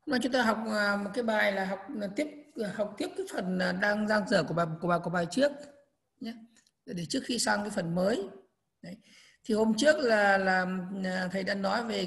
Mà chúng ta học một cái bài là học tiếp cái phần đang dang dở của bài trước nhé, để trước khi sang cái phần mới. Đấy. Thì hôm trước là thầy đã nói về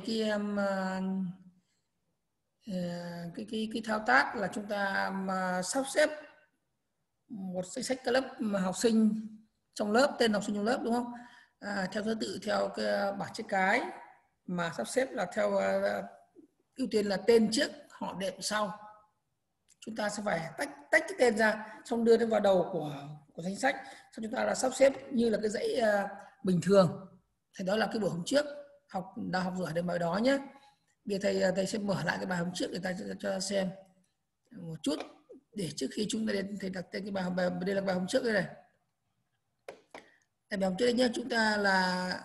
cái thao tác là chúng ta mà sắp xếp một danh sách các lớp mà học sinh trong lớp, tên học sinh trong lớp, đúng không? Theo thứ tự, theo cái bảng chữ cái, mà sắp xếp là theo ưu tiên là tên trước, họ đệm sau. Chúng ta sẽ phải tách cái tên ra, xong đưa nó vào đầu của danh sách, xong chúng ta là sắp xếp như là cái dãy bình thường. Thì đó là cái buổi hôm trước đã học giỏi đến bài đó nhé. Bây giờ thầy sẽ mở lại cái bài hôm trước để ta cho xem một chút, để trước khi chúng ta đến thầy đặt tên cái bài đây là bài hôm trước đây này. Bài hôm trước đây nhé, chúng ta là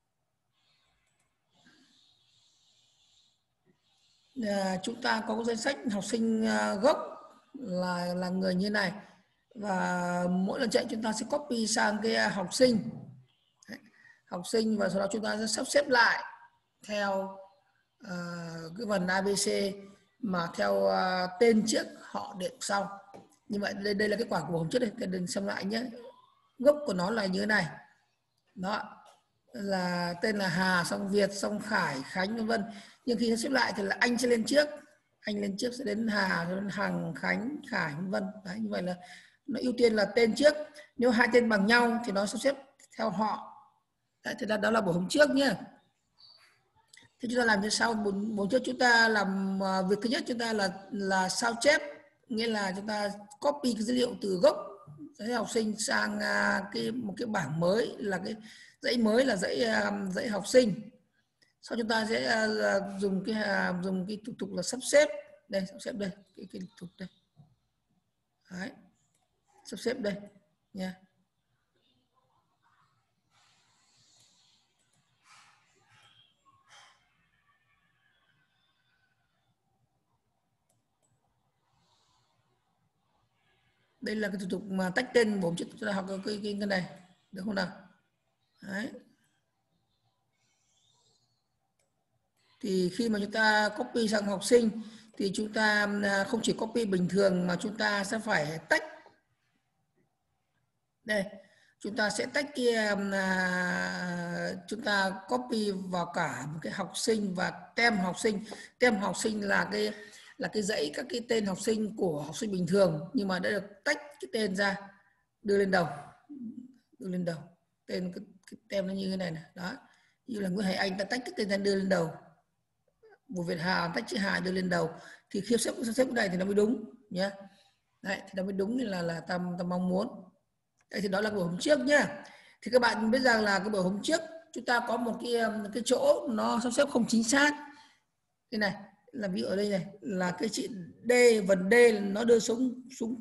chúng ta có danh sách học sinh gốc là người như này, và mỗi lần chạy chúng ta sẽ copy sang cái học sinh. Và sau đó chúng ta sẽ sắp xếp lại theo cái phần ABC mà theo tên trước, họ đệm sau. Như vậy đây là kết quả của hôm trước đây, các đừng xem lại nhé. Gốc của nó là như thế này đó, là tên là Hà, xong Việt, xong Khải, Khánh, vân vân. Nhưng khi xếp lại thì là anh sẽ lên trước, sẽ đến Hà, sẽ đến Hằng, Khánh, Khải, vân vân. Đấy, như vậy là nó ưu tiên là tên trước. Nếu hai tên bằng nhau thì nó sắp xếp theo họ. Đấy, thì đó là buổi hôm trước nhé. Thì chúng ta làm như sau. Buổi trước chúng ta làm việc thứ nhất, chúng ta là sao chép, nghĩa là chúng ta copy cái dữ liệu từ gốc dãy học sinh sang một cái bảng mới, là cái dãy mới là dãy học sinh. Sau chúng ta sẽ dùng cái thủ tục là sắp xếp đây, sắp xếp đây, cái thủ tục đây. Đấy. Sắp xếp đây nha. Đây là cái thủ tục mà tách tên bốn chữ, chúng ta học cái này được không nào? Đấy. Thì khi mà chúng ta copy sang học sinh thì chúng ta không chỉ copy bình thường mà chúng ta sẽ phải tách. Đây, chúng ta sẽ tách chúng ta copy vào cả một cái học sinh và tem học sinh. Tem học sinh là cái dãy các cái tên học sinh của học sinh bình thường, nhưng mà đã được tách cái tên ra, đưa lên đầu. Tên cái tem nó như thế này này, đó. Như là Nguyễn Hải Anh ta tách cái tên ra đưa lên đầu. Bùi Việt Hà tách chữ Hà đưa lên đầu, thì khi xếp cái này thì nó mới đúng nhé. Đấy, thì nó mới đúng là ta mong muốn. Đấy, thì đó là buổi hôm trước nhá. Thì các bạn biết rằng là cái buổi hôm trước chúng ta có một cái chỗ nó sắp xếp không chính xác. Đây này, là ví dụ ở đây này là cái chữ D, vần D nó đưa xuống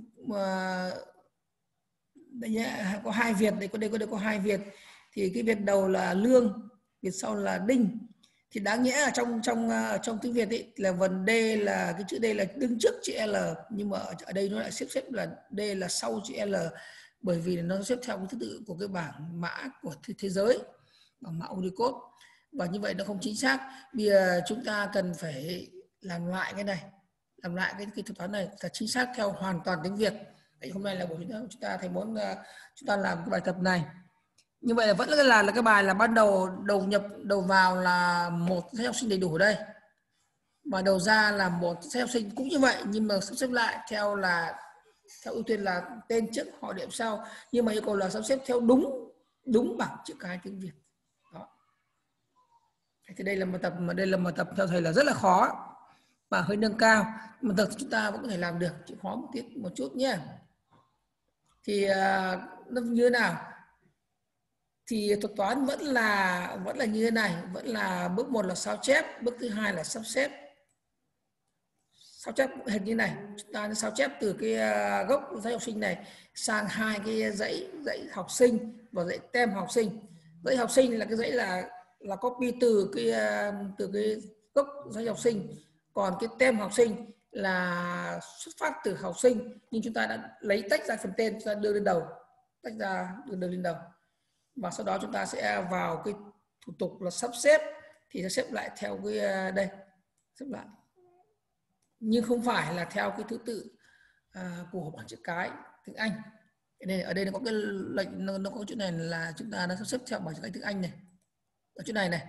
đây nhá, có hai Việt đây, đây có hai Việt, thì cái Việt đầu là Lương, Việt sau là Đinh. Thì đáng nhẽ là trong tiếng Việt ấy, là vần D là cái chữ D là đứng trước chữ L, nhưng mà ở đây nó lại xếp là D là sau chữ L, bởi vì nó xếp theo cái thứ tự của cái bảng mã của thế giới, bảng mã Unicode, và như vậy nó không chính xác. Bây giờ chúng ta cần phải làm lại cái này, làm lại cái thuật toán này là chính xác theo hoàn toàn tiếng Việt. Đấy, hôm nay là buổi chúng ta thầy muốn chúng ta làm cái bài tập này. Như vậy là vẫn là cái bài là ban đầu đầu vào là một sách học sinh đầy đủ đây, và đầu ra là một sách học sinh cũng như vậy, nhưng mà sắp xếp lại theo ưu tiên là tên trước, họ đệm sau, nhưng mà yêu cầu là sắp xếp theo đúng bảng chữ cái tiếng Việt. Đó. Thì đây là một tập theo thầy là rất là khó và hơi nâng cao, mà tập chúng ta vẫn có thể làm được, chỉ khó một chút nhé. Thì nó như thế nào? Thì thuật toán vẫn là như thế này, vẫn là bước 1 là sao chép, bước thứ hai là sắp xếp. Sao chép hình như này, chúng ta sao chép từ cái gốc dãy học sinh này sang hai cái dãy học sinh và dãy tem học sinh. Dãy học sinh là cái dãy là copy từ cái gốc dãy học sinh, còn cái tem học sinh là xuất phát từ học sinh, nhưng chúng ta đã lấy tách ra phần tên, chúng ta đưa lên đầu, tách ra đưa lên đầu, và sau đó chúng ta sẽ vào cái thủ tục là sắp xếp, thì sẽ xếp lại theo cái đây, xếp lại nhưng không phải là theo cái thứ tự của bảng chữ cái tiếng Anh. Nên ở đây nó có cái lệnh, nó có chỗ này là chúng ta đã sắp xếp theo bảng chữ cái tiếng Anh này. Ở chỗ này này,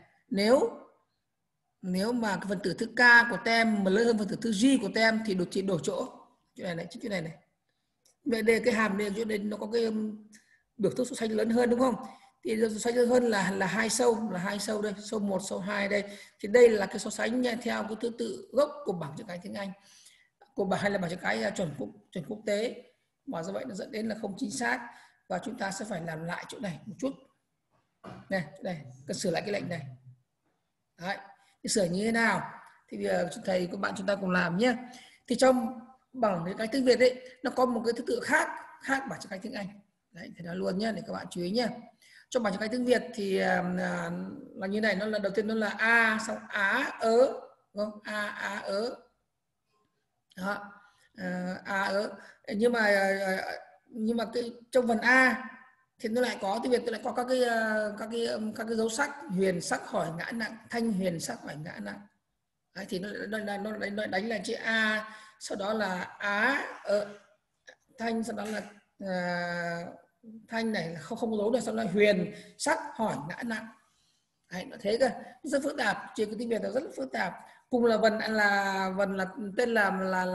nếu mà cái phần tử thứ K của tem mà lớn hơn phần tử thứ G của tem thì chỉ đổi chỗ. Chỗ này này, chỗ này này. Đây cái hàm này, chỗ đây nó có cái biểu thức số xanh lớn hơn đúng không? Thì số xanh lớn hơn là hai sâu đây, sâu 1, sâu 2 đây. Thì đây là cái so sánh theo cái thứ tự gốc của bảng chữ cái tiếng Anh, của bảng hay là bảng chữ cái chuẩn quốc tế. Mà do vậy nó dẫn đến là không chính xác, và chúng ta sẽ phải làm lại chỗ này một chút. Này, cần sửa lại cái lệnh này. Đấy, sửa như thế nào? Thì bây giờ thầy các bạn chúng ta cùng làm nhé. Thì trong bảng chữ cái tiếng Việt ấy, nó có một cái thứ tự khác bảng chữ cái tiếng Anh. Đấy, thầy nói luôn nhé, để các bạn chú ý nhé. Trong bảng chữ cái tiếng Việt thì là như này, nó là đầu tiên nó là A, xong Á, ớ, đúng không? A, ớ. Đó. A, ớ. Nhưng mà cái trong phần A thì nó lại có tiếng Việt, nó lại có các cái dấu sắc: huyền, sắc, hỏi, ngã, nặng, thanh, huyền, sắc, hỏi, ngã, nặng. Đấy, thì nó đánh là chữ A, sau đó là Á, thanh, sau đó là thanh này không có dấu này, sau đó là huyền, sắc, hỏi, ngã, nặng. Đấy, nó thế cơ, rất phức tạp. Trên cái tiếng Việt là rất phức tạp. Cùng là vần là tên là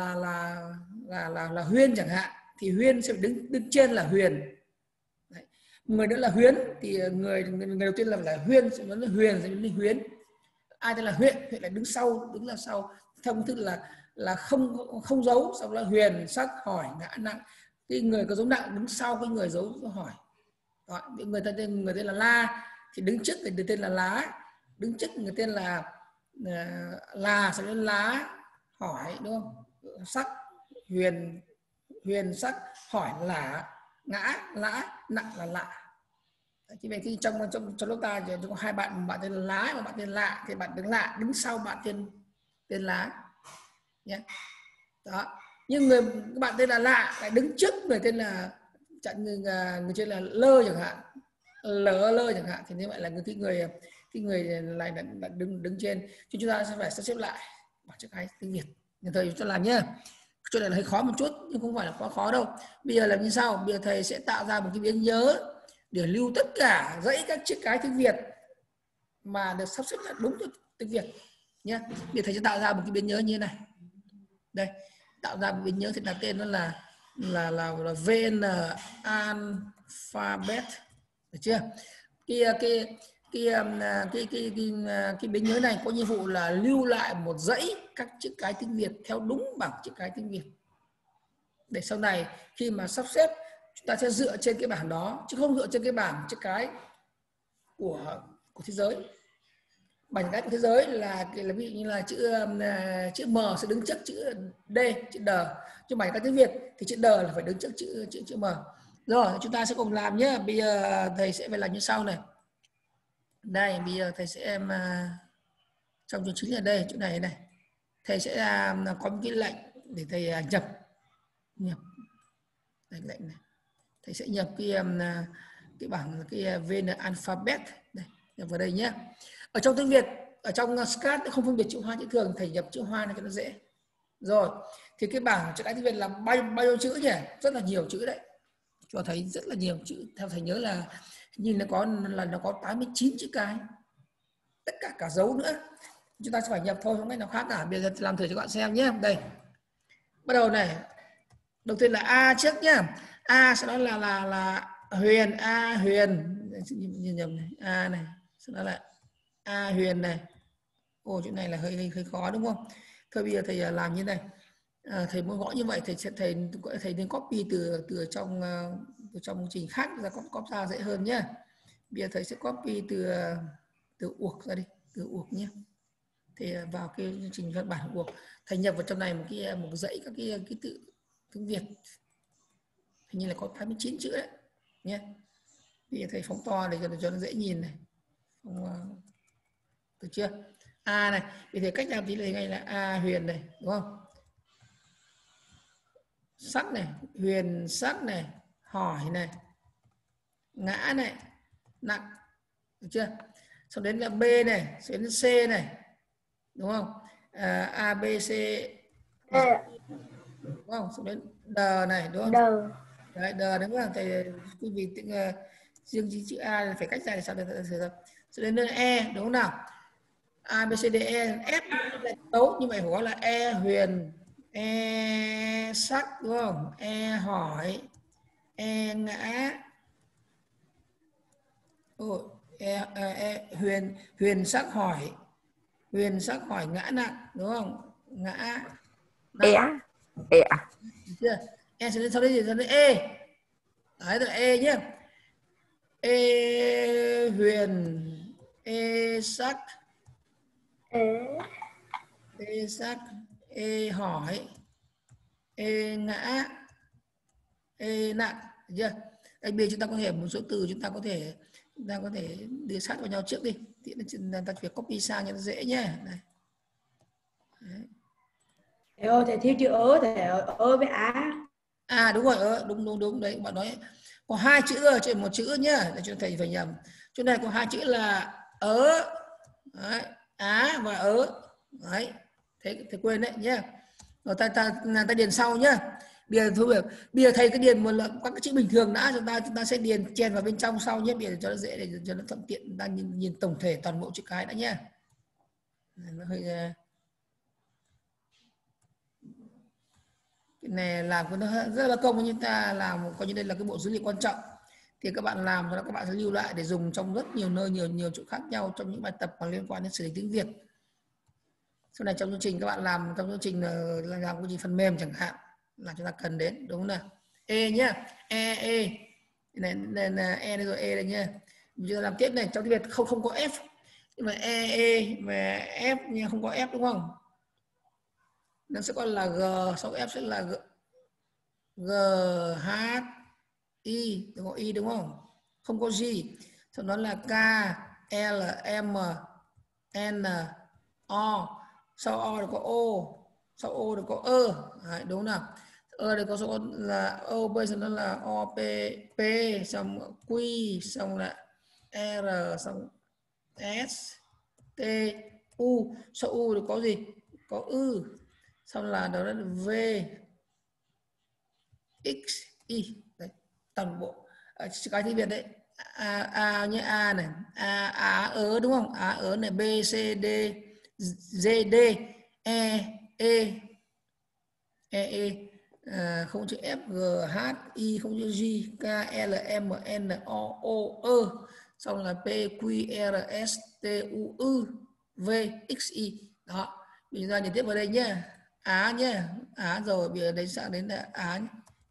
Huyên chẳng hạn, thì Huyên sẽ đứng trên là Huyền. Đấy. Người nữa là Huyến, thì người đầu tiên là Huyên, sẽ nói là Huyền, sẽ nói là Huyến. Ai tên là huyện là đứng là sau, thông thức là không dấu, sau đó là huyền, sắc, hỏi, ngã, nặng. Cái người có dấu nặng đứng sau cái người dấu hỏi. Đó, người tên là La thì đứng trước người tên là Lá, đứng trước người tên là sẽ lên lá, hỏi, đúng không? Sắc, huyền, sắc, hỏi, lã, ngã, lã, nặng là lạ. Thì vậy khi trong lớp ta thì có hai bạn, một bạn tên là Lá, một bạn tên Lạ, thì bạn đứng Lạ đứng sau bạn tên Lá nhé. Đó, nhưng các bạn tên là Lạ lại đứng trước người tên là người tên là Lơ chẳng hạn, lơ chẳng hạn, thì như vậy là cái người lại là đứng trên. Chứ chúng ta sẽ phải sắp xếp lại bảng chữ cái tiếng Việt. Nhưng thầy chúng ta làm nhé. Chỗ này là hơi khó một chút nhưng không phải là quá khó đâu. Bây giờ làm như sau? Bây giờ thầy sẽ tạo ra một cái biến nhớ để lưu tất cả dãy các chữ cái tiếng Việt mà được sắp xếp là đúng tiếng Việt nhé. Bây giờ thầy sẽ tạo ra một cái biến nhớ như thế này. Đây, tạo ra một biến nhớ thì đặt tên nó là VN Alphabet, được chưa? Cái biến nhớ này có nhiệm vụ là lưu lại một dãy các chữ cái tiếng Việt theo đúng bảng chữ cái tiếng Việt, để sau này khi mà sắp xếp chúng ta sẽ dựa trên cái bảng đó, chứ không dựa trên cái bảng chữ cái của thế giới. Bảng chữ cái của thế giới là ví dụ như là chữ M sẽ đứng trước chữ D, chữ D. Chứ bảng chữ cái tiếng Việt thì chữ D là phải đứng trước chữ M. Rồi chúng ta sẽ cùng làm nhé. Bây giờ thầy sẽ phải làm như sau này. Đây, bây giờ thầy sẽ trong chương chính ở đây, chỗ này này, thầy sẽ có một cái lệnh để thầy nhập đây, lệnh này. Thầy sẽ nhập cái bảng VN Alphabet đây, nhập vào đây nhé. Ở trong tiếng Việt, ở trong SCAD không phân biệt chữ Hoa chữ thường, thầy nhập chữ Hoa này cho nó dễ. Rồi, thì cái bảng chữ cái tiếng Việt là bao nhiêu chữ nhỉ? Rất là nhiều chữ đấy. Cho thấy rất là nhiều chữ. Theo thầy nhớ là nhìn nó có 89 chữ cái. Tất cả dấu nữa. Chúng ta sẽ phải nhập thôi, không cách nào khác cả. Bây giờ làm thử cho các bạn xem nhé. Đây. Bắt đầu này. Đầu tiên là A trước nhá. A sau đó là Huyền, A Huyền. Nhầm này, A này. Sau đó là A Huyền này. Ồ, chỗ này là hơi khó đúng không? Thôi bây giờ thầy làm như này. Thầy muốn gõ như vậy thầy nên copy từ trong chương trình khác ra, copy ra dễ hơn nhé. Bây giờ thầy sẽ copy từ uộc ra đi, từ uộc nhé. Thì vào cái chương trình văn bản uộc, thầy nhập vào trong này một dãy các cái tự tiếng Việt. Hình như là có 89 chữ đấy nhé. Bây giờ thầy phóng to để cho nó dễ nhìn này. Được chưa? A này, vì thế cách làm tí này ngay là A Huyền này, đúng không? Sắc này, Huyền, sắc này, hỏi này, ngã này, nặng, được chưa? Sau đến là B này, sau đến C này, đúng không? A B C đúng không? Xong đến đờ này đúng không? Đờ. Đấy, đờ đúng không? Thầy quý vị riêng chữ A là phải cách ra để sao được sẽ đến E đúng không nào? A B C D E F là tấu nhưng mà phải gọi là E huyền, E sắc đúng không? E hỏi, E ngã. Huyền huyền sắc hỏi, huyền sắc hỏi ngã nặng đúng không? Ngã E. nặng E. được chưa? E sẽ lên sau đây gì? Sau đây E. Đấy là E nhé. E huyền, E sắc, E. E sắc, E hỏi, E ngã, E nặng, được chưa? Đặc biệt chúng ta có thể một số từ chúng ta có thể đưa sát vào nhau trước đi, thì ta phải copy sang cho nó dễ nhé. Này. Thầy ơi, thầy thiếu chữ ớ, thầy ớ với á. À đúng rồi, đúng đấy, bạn nói có hai chữ ở trên một chữ nhá, để cho thầy phải nhầm. Chỗ này có hai chữ là ớ, đấy, á và ớ, đấy, thầy quên đấy nhá. Rồi ta điền sau nhá. Bây giờ thầy cái điền một là các cái chữ bình thường đã, chúng ta sẽ điền chèn vào bên trong sau nhé, để cho nó dễ, để cho nó thuận tiện ta nhìn tổng thể toàn bộ chữ cái đã nhá. Nó hơi cái này làm cái nó rất là công, nhưng ta làm coi như đây là cái bộ dữ liệu quan trọng, thì các bạn làm cho các bạn sẽ lưu lại để dùng trong rất nhiều nơi, nhiều chỗ khác nhau trong những bài tập mà liên quan đến xử lý tiếng Việt. Sau này trong chương trình các bạn làm trong chương trình là làm cái gì phần mềm chẳng hạn là chúng ta cần đến, đúng không nào? E nhá, E này E đây rồi, E đây nhá. Bây giờ làm tiếp này, trong tiếng Việt không có F, nhưng mà E mà F nhưng không có F đúng không? Nó sẽ còn là G, sau F sẽ là G H I, có I đúng không? Không có G. Sau đó là K L M N O, sau O được có O, sau O được có ơ. Đấy, đúng nào? Được có số là O, bây giờ nó là O P P, xong Q, xong là R, xong S T U, sau U được có gì? Có ư, xong là đó là V X Y. Đấy, toàn bộ cái tiếng Việt đấy. A nhé, A này, Á ớ đúng không? Á ớ này, B C D D D E E không chữ F G H I, không chữ G K L M N O ơ, xong là P Q R S T U ư V X Y. Đó, mình ra nhìn tiếp vào đây nhé. Á nhé, Á rồi, bây giờ đến sang đến là Á nhé.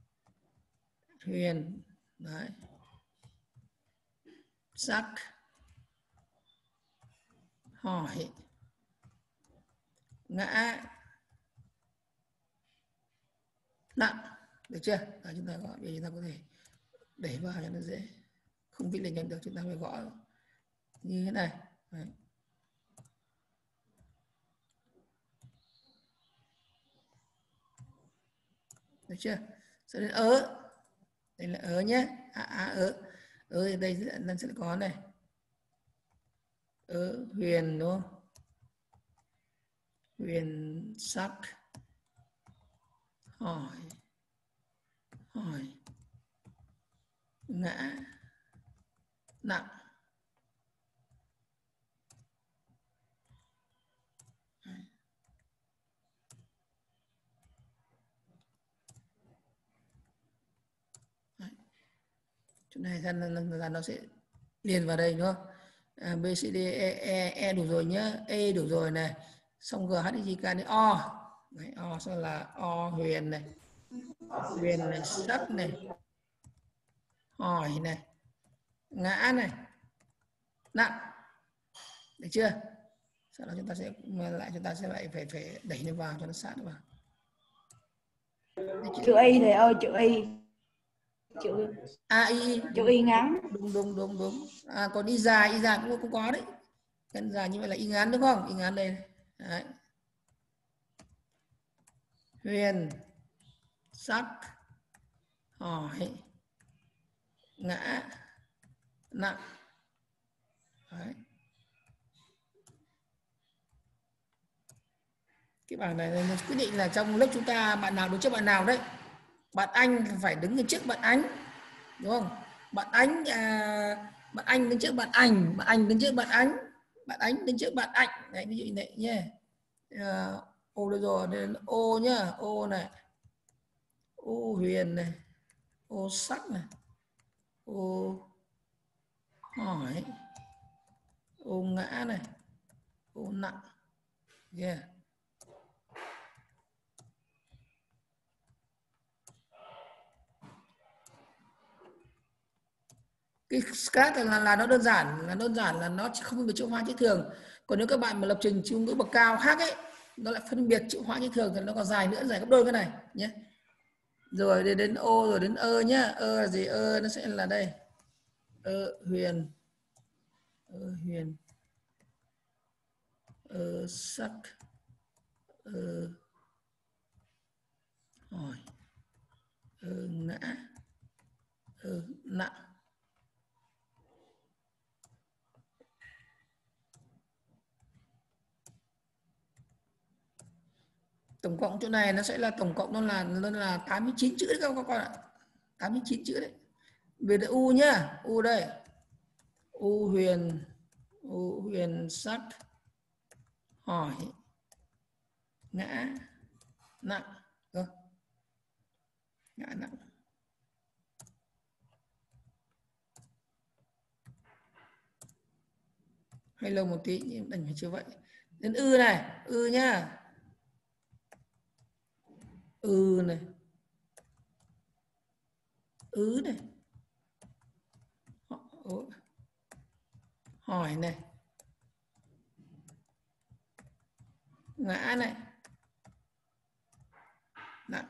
Huyền, đấy, sắc, hỏi, ngã, nặng, được chưa? Đó, chúng ta gọi, chúng ta có thể đẩy vào cho nó dễ, không viết lên nhanh được, chúng ta phải gõ như thế này. Đấy. Được chưa? Sau đến ớ, đây là ớ nhé, ớ, ớ thì đây nó sẽ có này, ớ huyền đúng không? Huyền sắc, hỏi, hỏi, ngã, nặng. Đấy. Chỗ này là nó sẽ liền vào đây đúng không? B C D E đủ rồi nhá, E đủ rồi này, xong G H I J K đến O. Đấy, O sau là O huyền này, huyền này, sắc này, hỏi này, ngã này, nặng. Được chưa? Sau đó chúng ta sẽ lại phải đẩy nó vào cho nó sát vào. Chữ Y thầy ơi, chữ Y. Chữ Chữ Y ngắn. đúng. Còn y dài cũng có đấy. Cái dài như vậy là y ngắn đúng không? Y ngắn đây. Đấy. Huyền, sắc, hỏi, ngã, nặng. Đấy. Cái bảng này nó quyết định là trong lớp chúng ta bạn nào đứng trước bạn nào đấy. Bạn Anh phải đứng trước bạn Ánh, đúng không? Bạn Ánh bạn Anh đứng trước bạn Ảnh, bạn Ảnh đứng trước bạn Ánh, bạn Ánh đứng trước bạn Ảnh. Đấy, ví dụ như vậy nhé. Ô đây rồi, đây là ô nhá, ô này, ô Huyền này, ô Sắc này, ô Hỏi, ô Ngã này, ô Nặng. Yeah. Cái scratch là nó đơn giản là nó chỉ không phân biệt chữ hóa chữ thường. Còn nếu các bạn mà lập trình ngôn ngữ bậc cao khác ấy, nó lại phân biệt chữ hóa chữ thường thì nó còn dài nữa, dài gấp đôi cái này nhé. Rồi đến ô rồi đến ơ nhá. Ơ là gì? Ơ nó sẽ là đây. Huyền, Huyền, Sắc, Hỏi, Ngã, Nặng. Tổng cộng chỗ này nó sẽ là tổng cộng nó là 89 chữ đấy các con ạ. 89 chữ đấy. Về đây u nhá, u đây. U Huyền, Sắc, Hỏi, Ngã, Nặng. Ngã nặng. Hay lâu một tí nhưng đành phải chưa vậy. Đến ư này, ư nhá. Ư này, ứ này, Hỏi này, Ngã này, Nặng.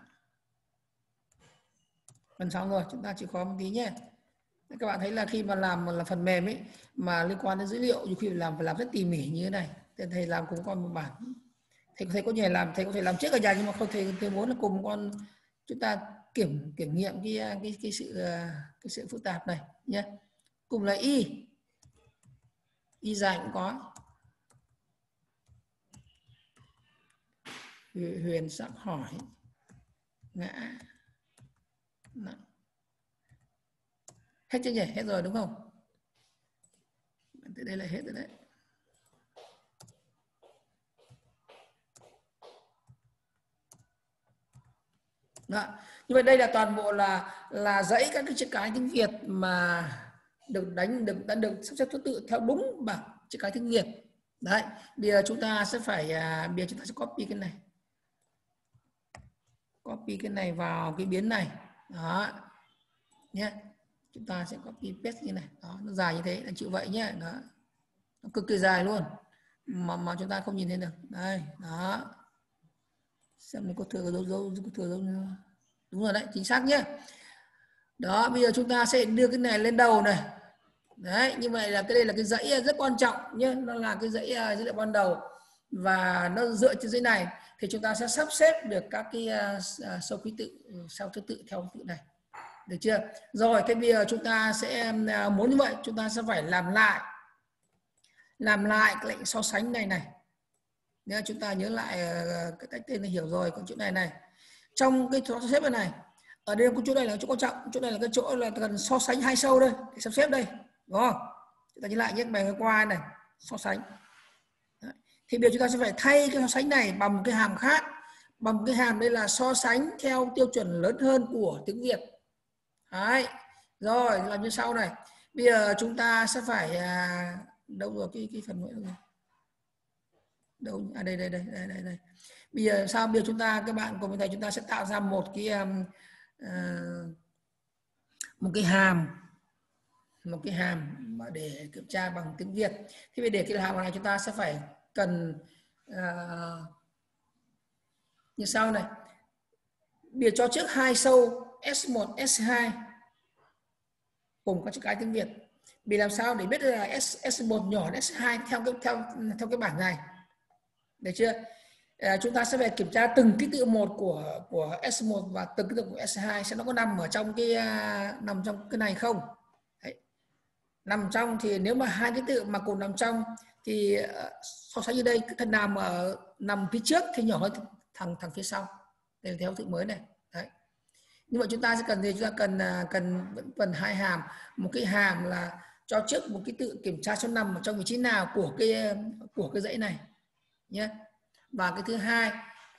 Phần xong rồi, chúng ta chịu khó một tí nhé. Các bạn thấy là khi mà làm là phần mềm ấy mà liên quan đến dữ liệu, nhiều khi phải làm rất tỉ mỉ như thế này. Thầy làm cùng con một bản. Thầy có nhờ làm, thầy có thể làm trước ở nhà nhưng mà không, thầy muốn là cùng con chúng ta kiểm nghiệm cái sự phức tạp này nhé. Cùng là y dài cũng có. Huyền, Sắc, Hỏi, Ngã, Nặng. Hết chưa nhỉ? Hết rồi đúng không? Tới đây là hết rồi đấy. Đó. Như vậy đây là toàn bộ là dãy các cái chữ cái tiếng Việt mà đã được sắp xếp thứ tự theo đúng bảng chữ cái tiếng Việt. Đấy. Bây giờ chúng ta sẽ copy cái này. Copy cái này vào cái biến này. Đó. Nhé. Chúng ta sẽ copy paste như này. Đó, nó dài như thế là chịu vậy nhé. Đó. Nó cực kỳ dài luôn. Mà chúng ta không nhìn thấy được. Đây, đó. Xem nó có thừa dấu đúng rồi đấy, chính xác nhé. Đó, bây giờ chúng ta sẽ đưa cái này lên đầu này. Đấy, như vậy là cái đây là cái dãy rất quan trọng nhé, nó là cái dãy dữ liệu ban đầu và nó dựa trên dãy này thì chúng ta sẽ sắp xếp được các cái số ký tự theo thứ tự này. Được chưa? Rồi, thế bây giờ chúng ta sẽ muốn như vậy chúng ta sẽ phải làm lại cái lệnh so sánh này. Nếu chúng ta nhớ lại cái cách tên này hiểu rồi, còn chỗ này trong cái sắp xếp này ở đây có chỗ này là chỗ quan trọng, chỗ này là cái chỗ là cần so sánh hai sâu đây, thì sắp xếp đây, đúng không? Chúng ta nhớ lại nhé, bài qua này so sánh. Đấy. Thì bây giờ chúng ta sẽ phải thay cái so sánh này bằng cái hàm khác, bằng cái hàm đây là so sánh theo tiêu chuẩn lớn hơn của tiếng Việt. Đấy. Rồi làm như sau này. Bây giờ chúng ta sẽ phải đâu rồi cái phần nữa rồi. Đâu đây. Bây giờ sao? Bây giờ chúng ta, các bạn cùng với thầy, chúng ta sẽ tạo ra một cái hàm mà để kiểm tra bằng tiếng Việt. Thì để cái hàm này chúng ta sẽ phải cần như sau này. Bây giờ cho trước hai sâu S1, S2 cùng các chữ cái tiếng Việt. Vì làm sao để biết là S1 nhỏ đến S2 theo cái bảng này. Được chưa? Chúng ta sẽ phải kiểm tra từng ký tự một của S1 và từng ký tự của S2 xem nó có nằm trong cái này không. Đấy. Nằm trong thì nếu mà hai ký tự mà cùng nằm trong thì so sánh như đây, cái thằng nào mà nằm phía trước thì nhỏ hơn thằng phía sau. Đây là theo thứ mới này. Đấy. Nhưng mà chúng ta sẽ cần gì? Chúng ta cần phần hai hàm. Một cái hàm là cho trước một ký tự kiểm tra số nằm ở trong vị trí nào của cái dãy này nhé. Và cái thứ hai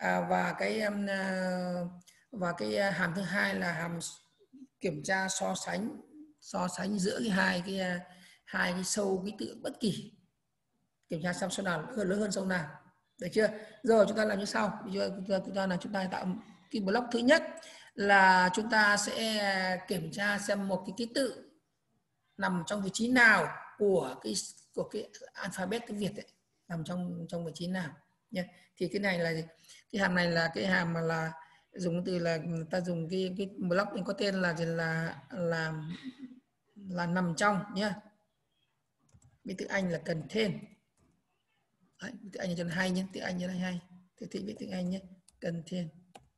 và cái hàm thứ hai là hàm kiểm tra so sánh giữa hai cái sâu ký tự bất kỳ, kiểm tra xem số nào lớn hơn sâu nào, được chưa? Rồi chúng ta làm như sau. Chúng ta tạo cái block thứ nhất là chúng ta sẽ kiểm tra xem một cái ký tự nằm trong vị trí nào của cái alphabet tiếng Việt ấy, nằm trong vị trí nào nhé. Thì cái này là cái hàm này là cái hàm mà là dùng từ là người ta dùng cái block có tên là nằm trong nhé. Bên tiếng Anh là contain. Đấy, tiếng Anh cho nó hay nhé, tiếng Anh cho nó hay. Thì biết tiếng Anh nhé, contain.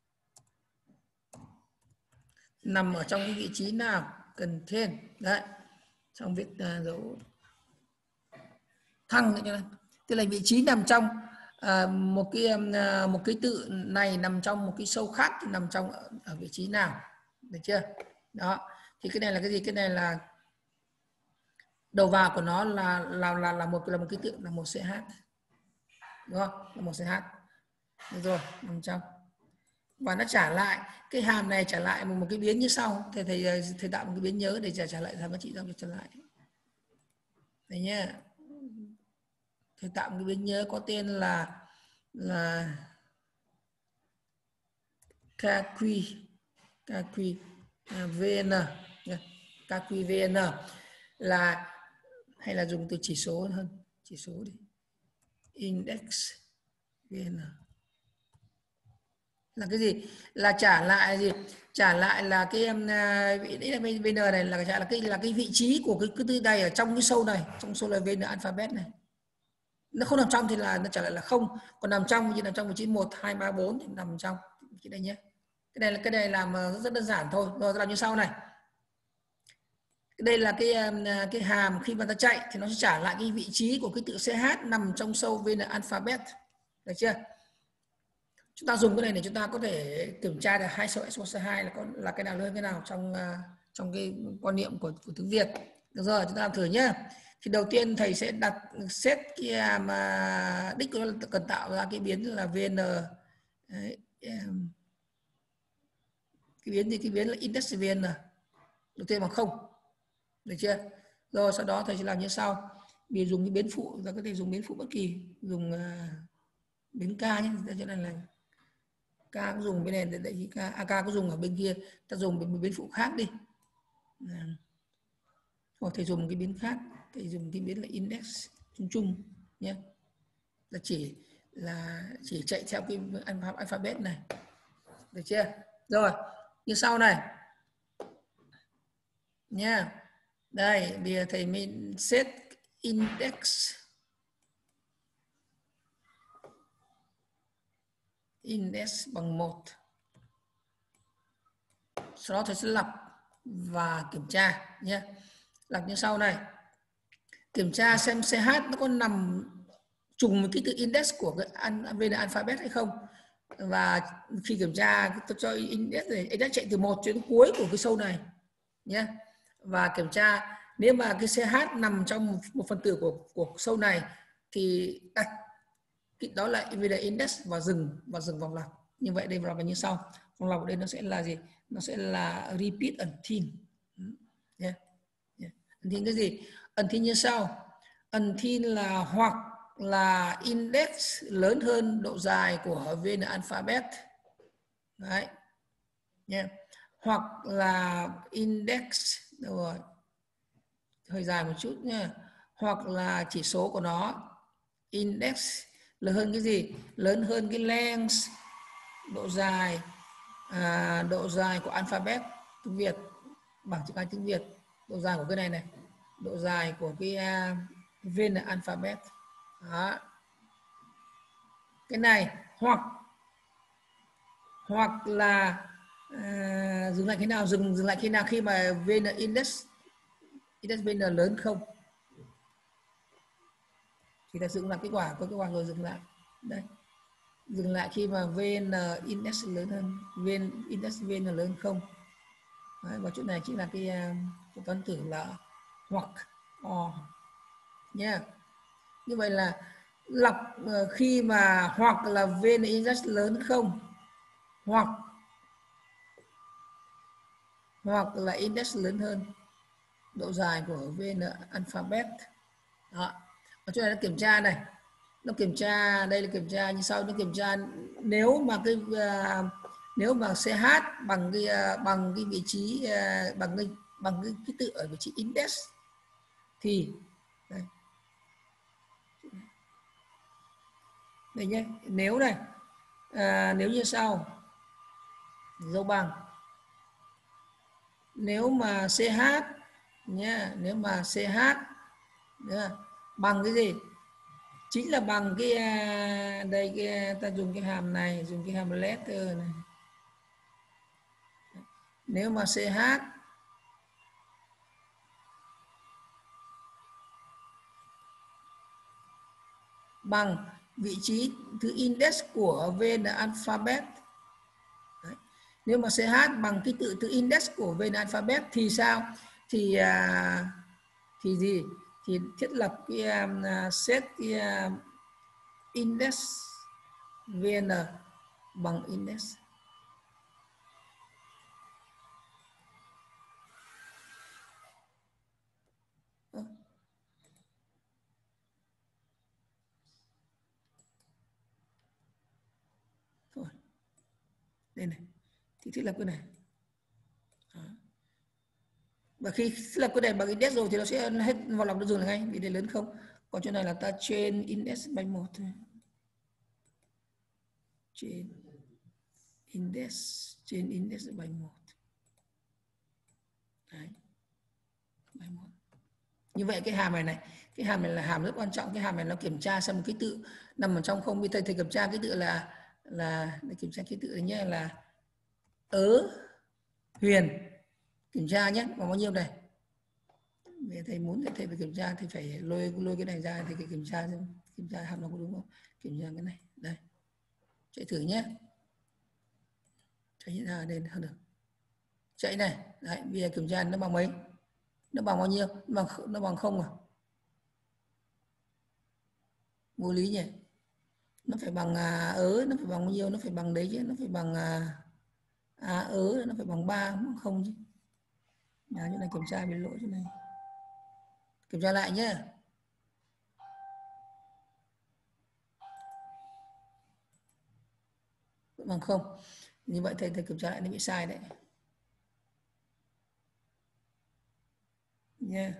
Nằm ở trong cái vị trí nào, contain. Đấy, trong viết dấu thăng cho nên tức là vị trí nằm trong một cái tự này nằm trong một cái sâu khác thì nằm trong ở vị trí nào, được chưa? Đó, thì cái này là cái gì? Cái này là đầu vào của nó là một cái tự là một CH, đúng không? Là một CH. Được rồi, nằm trong. Và nó trả lại cái hàm này, trả lại một cái biến như sau. Thầy tạo một cái biến nhớ để trả lại giá trị cho trả lại. Đấy nhá. Thầy tạo một cái biến nhớ có tên là KQVN, KQVN là, hay là dùng từ chỉ số hơn, chỉ số đi, index VN là cái gì? Là trả lại gì? Trả lại là cái đấy là VN này là trả là cái vị trí của cái từ này ở trong cái sâu này, trong sâu là VN alphabet này. Nó không nằm trong thì là nó trả lại là không, còn nằm trong như nằm trong vị trí 1 2 3 4 thì nằm trong cái này nhé. Cái này làm rất đơn giản thôi. Rồi làm như sau này. Đây là cái hàm khi mà ta chạy thì nó sẽ trả lại cái vị trí của cái tự CH nằm trong sâu VN alphabet, được chưa? Chúng ta dùng cái này để chúng ta có thể kiểm tra được hai sâu S1 là cái nào lớn cái nào trong cái quan niệm của tiếng Việt. Được rồi, chúng ta làm thử nhé. Thì đầu tiên thầy sẽ đặt set cái mà đích của nó cần tạo ra cái biến là VN. Đấy, cái biến là index VN đầu tiên bằng 0, được chưa? Rồi sau đó thầy sẽ làm như sau. Vì dùng cái biến phụ, ta có thể dùng biến phụ bất kỳ, dùng biến k nhé, cho nên là k có dùng bên này để k, ak có dùng ở bên kia, ta dùng biến phụ khác đi. Hoặc thầy dùng cái biến khác, thầy dùng cái biến là index chung nhé, là chỉ chạy theo cái alphabet này, được chưa? Rồi như sau này nha. Đây bây giờ thầy mình set index bằng 1. Sau đó thầy sẽ lặp và kiểm tra nhé. Lặp như sau này. Kiểm tra xem CH nó có nằm trùng với cái từ index của cái VN alphabet hay không. Và khi kiểm tra tôi cho index này, index chạy từ 1 đến cuối của cái sâu này nhé. Và kiểm tra nếu mà cái CH nằm trong một phần tử của sâu này thì đặt đó là VN index và dừng vòng lặp. Như vậy đây vòng lặp là như sau. Vòng lặp ở đây nó sẽ là gì? Nó sẽ là repeat until. Yeah. Until cái gì? Until như sau. Until là hoặc là index lớn hơn độ dài của VN alphabet. Đấy. Yeah. Hoặc là index, đâu rồi, hơi dài một chút nha. Hoặc là chỉ số của nó index lớn hơn cái gì? Lớn hơn cái length, độ dài của alphabet tiếng Việt, bảng chữ cái tiếng Việt, độ dài của cái này, độ dài của cái VN alphabet. Đó. Cái này hoặc là dừng lại khi nào? Dừng lại khi nào? Khi mà VN index index VN lớn không thì ta dừng lại kết quả, có kết quả rồi dừng lại. Đây, dừng lại khi mà VN index lớn hơn, index VN lớn không. Đấy, và chỗ này chính là cái toán tử là hoặc or nhé. Như vậy là lọc khi mà hoặc là VN index lớn không, hoặc là index lớn hơn độ dài của VN alphabet. Đó. Ở chỗ này nó kiểm tra này, nó kiểm tra, đây là kiểm tra như sau, nó kiểm tra nếu mà nếu mà CH bằng cái vị trí bằng cái ký tự ở vị trí index thì đây nhé, nếu này nếu như sau, dấu bằng, nếu mà CH nhé, nếu mà CH bằng cái gì, chính là bằng cái đây cái ta dùng cái hàm này, dùng cái hàm letter này, nếu mà CH bằng vị trí thứ index của VN alphabet. Đấy. Nếu mà CH bằng ký tự thứ index của VN alphabet thì sao? Thì gì? Thì thiết lập cái set cái index VN bằng index. Thôi. Đây này. Thì thiết lập cái này. Đó. Và khi thiết lập cái này bằng index rồi thì nó sẽ hết vào lòng nó dừng lại ngay vì đây lớn không. Còn chỗ này là ta trên index by 1 thôi. Trên index by 1. Đấy. By 1. Như vậy cái hàm này cái hàm này là hàm rất quan trọng. Cái hàm này nó kiểm tra xem một ký tự nằm ở trong không. Bây thầy kiểm tra ký tự là để kiểm tra ký tự này nhé, là Huyền, kiểm tra nhé, bằng bao nhiêu này. Để thầy muốn thầy phải kiểm tra thì phải lôi cái này ra thì kiểm tra xem, kiểm tra hàm nó có đúng không, kiểm tra cái này. Đây, chạy thử nhé, chạy ra đây hơn được, chạy này. Đấy, bây giờ kiểm tra nó bằng mấy, nó bằng bao nhiêu, nó bằng không à, vô lý nhỉ. Nó phải bằng nó phải bằng bao nhiêu, nó phải bằng đấy chứ, nó phải bằng nó phải bằng 3 không chứ. Chỗ này kiểm tra bị lỗi chỗ này, kiểm tra lại nhé. Vẫn bằng không. Như vậy thầy kiểm tra lại nó bị sai đấy nha.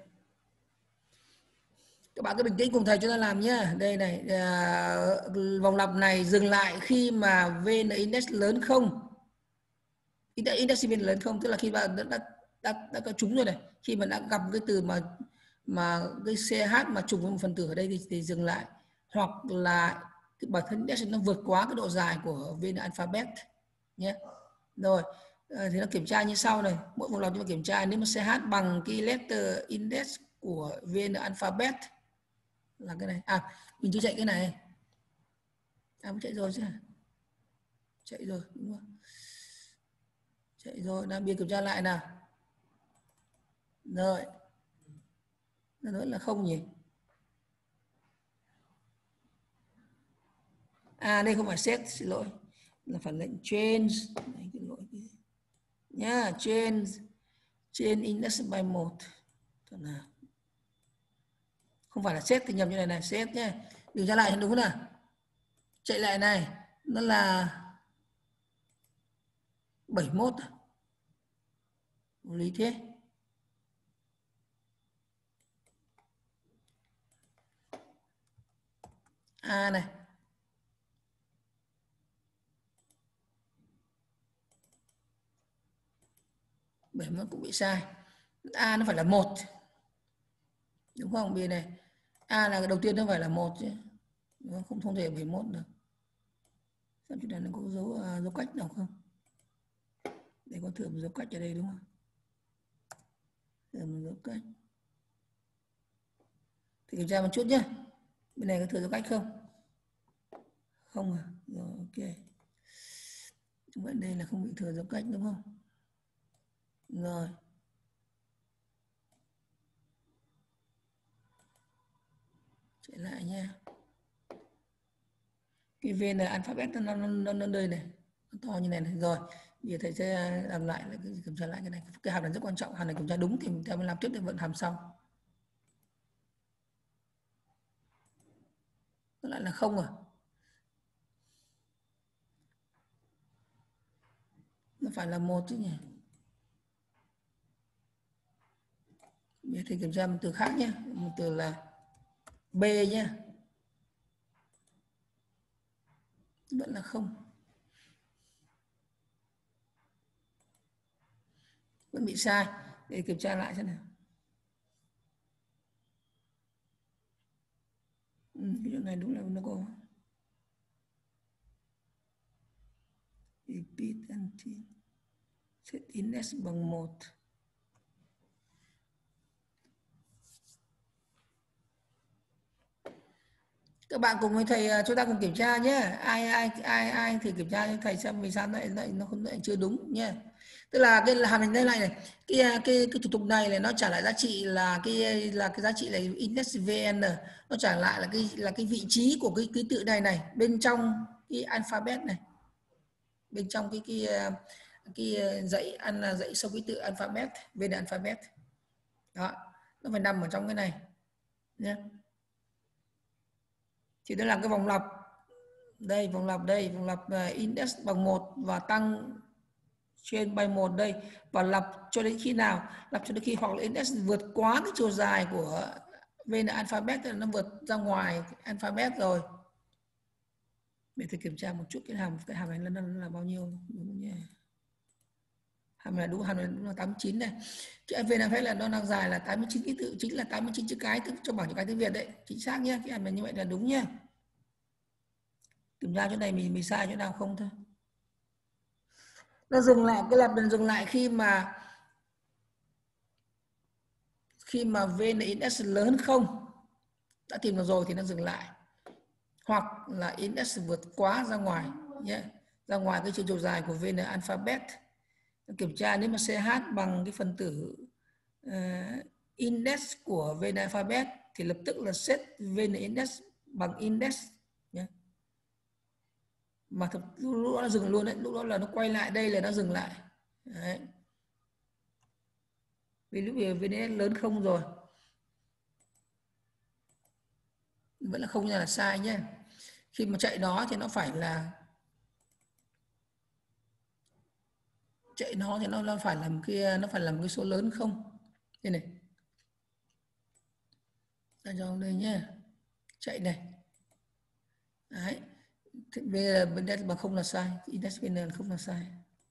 Các bạn cứ bình tĩnh cùng thầy chúng ta làm nhé. Đây này, vòng lặp này dừng lại khi mà VN index lớn không, index VN lớn không, tức là khi bạn đã có trúng rồi này, khi mà đã gặp cái từ mà cái CH mà trùng với một phần tử ở đây thì dừng lại, hoặc là cái bản thân index nó vượt quá cái độ dài của VN alphabet nhé. Rồi thì nó kiểm tra như sau này, mỗi một lần chúng ta kiểm tra nếu mà CH bằng cái letter index của VN alphabet là cái này. Mình chưa chạy cái này. Mới chạy rồi chứ. Chạy rồi, đúng không? Chạy rồi, đang biên kiểm tra lại nào. Rồi. Nó nói là không nhỉ? Đây không phải set, xin lỗi. Là phản lệnh change. Đấy, cái lỗi nhá, change index by 1. Nào. Không phải là set thì nhầm như này set nhé. Điều tra lại đúng không nào? Chạy lại này, nó là 71. Vô lý thế. Này. Bởi nó cũng bị sai. Nó phải là 1. Đúng không? Bên này. Là đầu tiên nó phải là 1 chứ. Không thể 71 được. Sao chỗ này nó có dấu cách nào không? Để có thử một dấu cách ở đây đúng không? Thử một dấu cách. Thì kiểm tra một chút nhé. Bên này có thừa dấu cách không? Không à? Rồi, ok. Vậy đây là không bị thừa dấu cách đúng không? Rồi. Chạy lại nha. Cái V là alphabet nó đây này, nó to như này này. Rồi bây giờ thầy sẽ làm lại là kiểm tra lại cái này. Cái hàm này rất quan trọng, hàm này kiểm tra đúng thì mình mới làm tiếp được vận hàm sau. Nó lại là không à? Nó phải là 1 chứ nhỉ? Bây giờ thầy kiểm tra một từ khác nhé, một từ là B nhé, vẫn là không, vẫn bị sai. Để kiểm tra lại xem nào. Cái chỗ này đúng là nó có repeat until set index bằng 1. Các bạn cùng với thầy chúng ta cùng kiểm tra nhé. Ai thì kiểm tra cho thầy xem vì sao lại nó không lại chưa đúng nhé. Tức là cái hàm này đây này, cái thủ tục này nó trả lại giá trị là cái giá trị là index vn, nó trả lại là cái vị trí của cái tự này bên trong cái alphabet này, bên trong cái dãy sau cái tự alphabet, vn alphabet đó, nó phải nằm ở trong cái này nhé. Thì nó làm cái vòng lặp đây, vòng lặp index bằng 1 và tăng trên by 1 đây, và lặp cho đến khi nào? Lặp cho đến khi hoặc là index vượt quá cái chiều dài của vn alphabet, nó vượt ra ngoài alphabet rồi. Để thử kiểm tra một chút cái hàm này nó là bao nhiêu đúng nhỉ? Hàm này đúng là 89 này. Chữ vn alphabet là nó đang dài là 89 ký tự, chính là 89 chữ cái cho bảng chữ cái tiếng Việt đấy, chính xác nhé. Cái hàm này như vậy là đúng nhé. Kiểm tra chỗ này mình sai chỗ nào không thôi. Nó dừng lại, cái lặp dừng lại khi mà vn index lớn hơn không, đã tìm được rồi thì nó dừng lại, hoặc là index vượt quá ra ngoài nhé, ra ngoài cái chiều dài của vn alphabet. Kiểm tra nếu mà ch bằng cái phần tử index của vn alphabet thì lập tức là set vn index bằng index nhé. Mà lúc đó nó dừng luôn đấy, lúc đó là nó quay lại đây là nó dừng lại đấy. Vì lúc này vn lớn không rồi, vẫn là không là sai nhé. Khi mà chạy nó thì nó phải là chạy nó thì nó phải làm kia, nó phải làm cái số lớn không đây này, ra cho đây nhé, chạy này đấy. Bây giờ index bằng không là sai, index vn không là sai.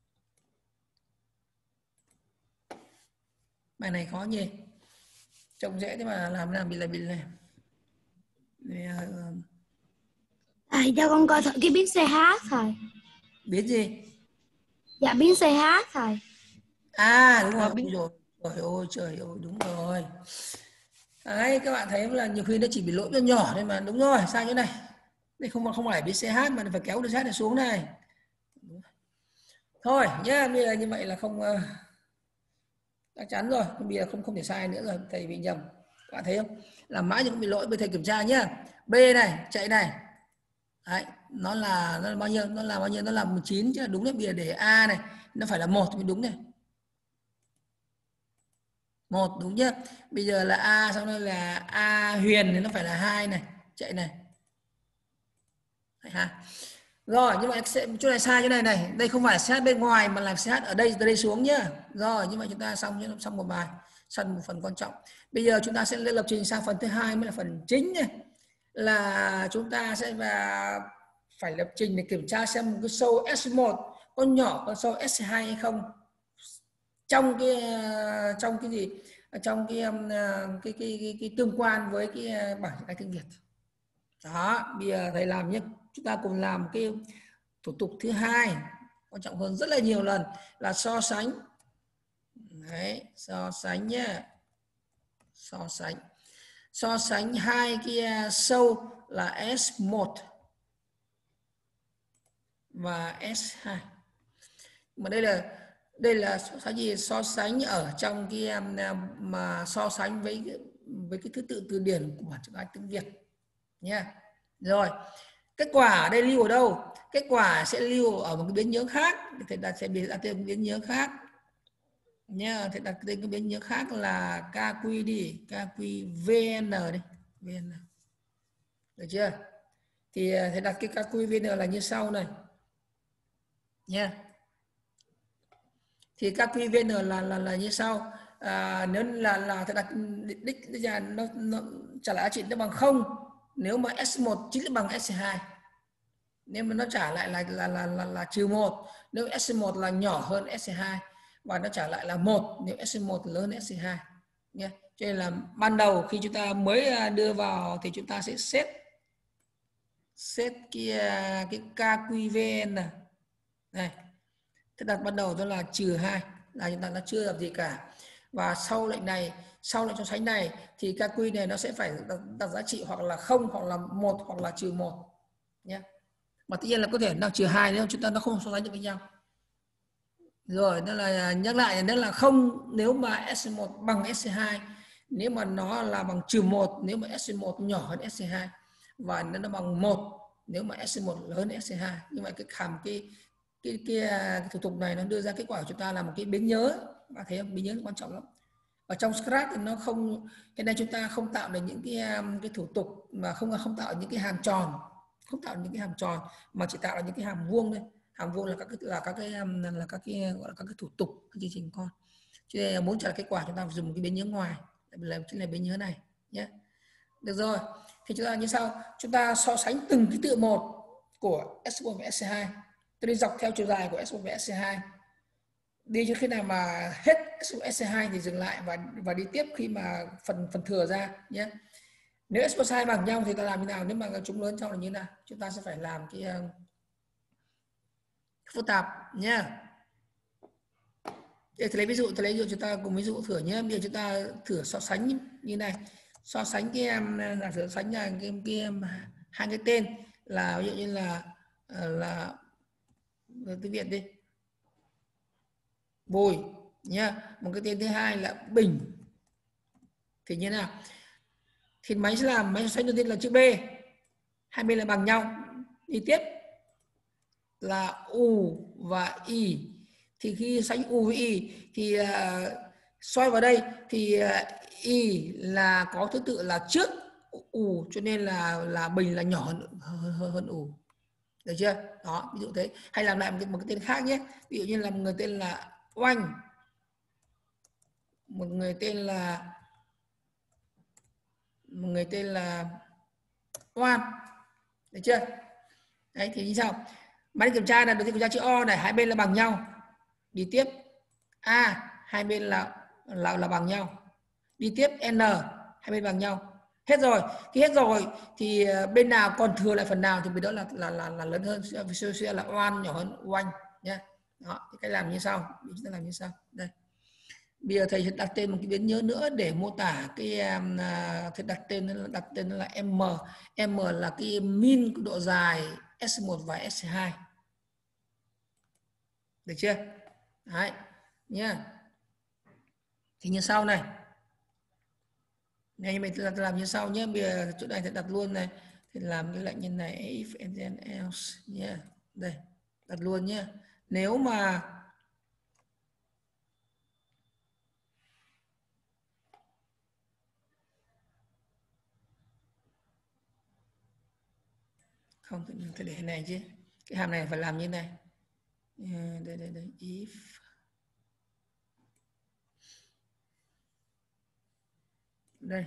Bài này khó nhỉ, trông dễ thế mà làm bị này. Thầy cho con coi thử cái biến CH thầy. Biến gì? Dạ biến CH thầy. À đúng rồi, đúng rồi. Trời ơi đúng rồi. Đấy, các bạn thấy là nhiều khi nó chỉ bị lỗi nhỏ nhỏ thôi mà. Đúng rồi, sai chỗ này. Đây không phải biến CH mà phải kéo được CH này xuống này. Thôi nhá, bây giờ như vậy là không chắc chắn rồi, bây giờ không thể sai nữa rồi, thầy bị nhầm. Các bạn thấy không? Làm mãi thì cũng bị lỗi, bây thầy kiểm tra nhá. B này, chạy này. Đấy, nó là bao nhiêu? Nó là bao nhiêu? Nó là 19 chứ đúng đấy. Bây giờ để A này, nó phải là 1 mới đúng này. 1 đúng chưa? Bây giờ là A, xong đây là A huyền thì nó phải là 2 này, chạy này. Đấy, rồi, như vậy chỗ này sai chỗ này này, đây không phải CH bên ngoài mà là CH ở đây, từ đây xuống nhá. Rồi, như vậy chúng ta xong một bài, xong một phần quan trọng. Bây giờ chúng ta sẽ lên lập trình sang phần thứ hai mới là phần chính này. Là chúng ta sẽ phải lập trình để kiểm tra xem một cái số S1 có nhỏ con số S2 hay không. Trong cái gì? Trong cái tương quan với cái bảng chữ cái tiếng Việt. Đó, bây giờ thầy làm nhé. Chúng ta cùng làm cái thủ tục thứ hai quan trọng hơn rất là nhiều lần là so sánh. Đấy, so sánh nhé. So so sánh hai cái sâu là S1 và S2. Mà đây là so sánh gì? So sánh ở trong cái mà so sánh với cái thứ tự từ điển của chữ cái tiếng Việt nha. Rồi, kết quả ở đây lưu ở đâu? Kết quả sẽ lưu ở một cái biến nhớ khác. Thầy đặt sẽ đặt tên biến nhớ khác nha. Thầy đặt tên cái biến nhớ khác là KQ đi, KQVN đi, VN. Được chưa? Thì thầy đặt cái KQVN là như sau này nha. Thì KQVN là như sau. Nếu là thầy đặt đích ra nó trả lại giá trị nó bằng 0 nếu mà S1 chính là bằng S2. Nếu mà nó trả lại là trừ 1 nếu S1 là nhỏ hơn S2, và nó trả lại là 1 nếu S1 lớn hơn S2 nhé. Cho nên là ban đầu khi chúng ta mới đưa vào thì chúng ta sẽ set cái KQVN này. Thế đặt ban đầu đó là trừ 2 là chúng ta nó chưa làm gì cả. Và sau lệnh này, sau lệnh so sánh này thì KQ này nó sẽ phải đặt giá trị hoặc là 0 hoặc là 1 hoặc là trừ 1 nhé. Mà tự nhiên là có thể là trừ 2 nếu chúng ta nó không so sánh được với nhau. Rồi nó là nhắc lại nó là 0 nếu mà S1 bằng S2, nếu mà nó là bằng trừ 1 nếu mà S1 nhỏ hơn S2, và nó bằng 1 nếu mà S1 lớn hơn S2. Như vậy cái thủ tục này nó đưa ra kết quả của chúng ta là một cái biến nhớ. Bạn thấy không? Biến nhớ quan trọng lắm. Ở trong Scratch thì nó không, hiện nay chúng ta không tạo được những cái thủ tục mà không tạo những cái hàm tròn, không tạo những cái hàm tròn mà chỉ tạo ra những cái hàm vuông thôi. Hàm vuông là các cái gọi là các cái thủ tục các chương trình con. Cho nên muốn trả kết quả chúng ta phải dùng một cái biến nhớ ngoài, chính là biến nhớ này nhé. Được rồi, thì chúng ta như sau, chúng ta so sánh từng ký tự một của S1 và S2. Tôi đi dọc theo chiều dài của S1 và S2, đi cho khi nào mà hết S1 S2 thì dừng lại và đi tiếp khi mà phần thừa ra nhé. Nếu S1 S2 bằng nhau thì ta làm như nào? Nếu mà chúng lớn trong là như nào? Chúng ta sẽ phải làm cái phức tạp nhá. Để thầy lấy ví dụ chúng ta cùng ví dụ thử nhé. Bây giờ chúng ta thử so sánh như này, so sánh là so sánh là hai cái tên là ví dụ như là tiếng Việt đi, Bùi nhá. Một cái tên thứ hai là Bình. Thì như nào? Thì máy sẽ làm máy so sánh đầu tiên là chữ B, hai bên là bằng nhau. Đi tiếp là U và Y. Thì khi sánh U với Y thì soi vào đây thì Y là có thứ tự là trước U, cho nên là Bình là nhỏ hơn U. Được chưa? Đó, ví dụ thế. Hay làm lại một cái tên khác nhé. Ví dụ như là một người tên là Oanh, một người tên là Oan. Được chưa? Đấy thì như sau? Máy kiểm tra là đầu tiên kiểm tra chữ O này, hai bên là bằng nhau. Đi tiếp A, hai bên là bằng nhau. Đi tiếp N, hai bên bằng nhau. Hết rồi. Khi hết rồi thì bên nào còn thừa lại phần nào thì bên đó là lớn hơn, sẽ là Oan nhỏ hơn Oanh nhé. Đó, cái làm như sau. Chúng ta làm như sau. Đây. Bây giờ thầy sẽ đặt tên một cái biến nhớ nữa để mô tả cái thầy đặt tên là M. M là cái min của độ dài S1 và S2. Được chưa? Đấy nhá. Thì như sau này. Này mình làm như sau nhé. Bây giờ chỗ này thầy đặt luôn này. Thì làm cái lệnh như này, if and then else nhé. Đây, đặt luôn nhé. Nếu mà không, phải để này chứ. Cái hàm này phải làm như này. Đây, if đây.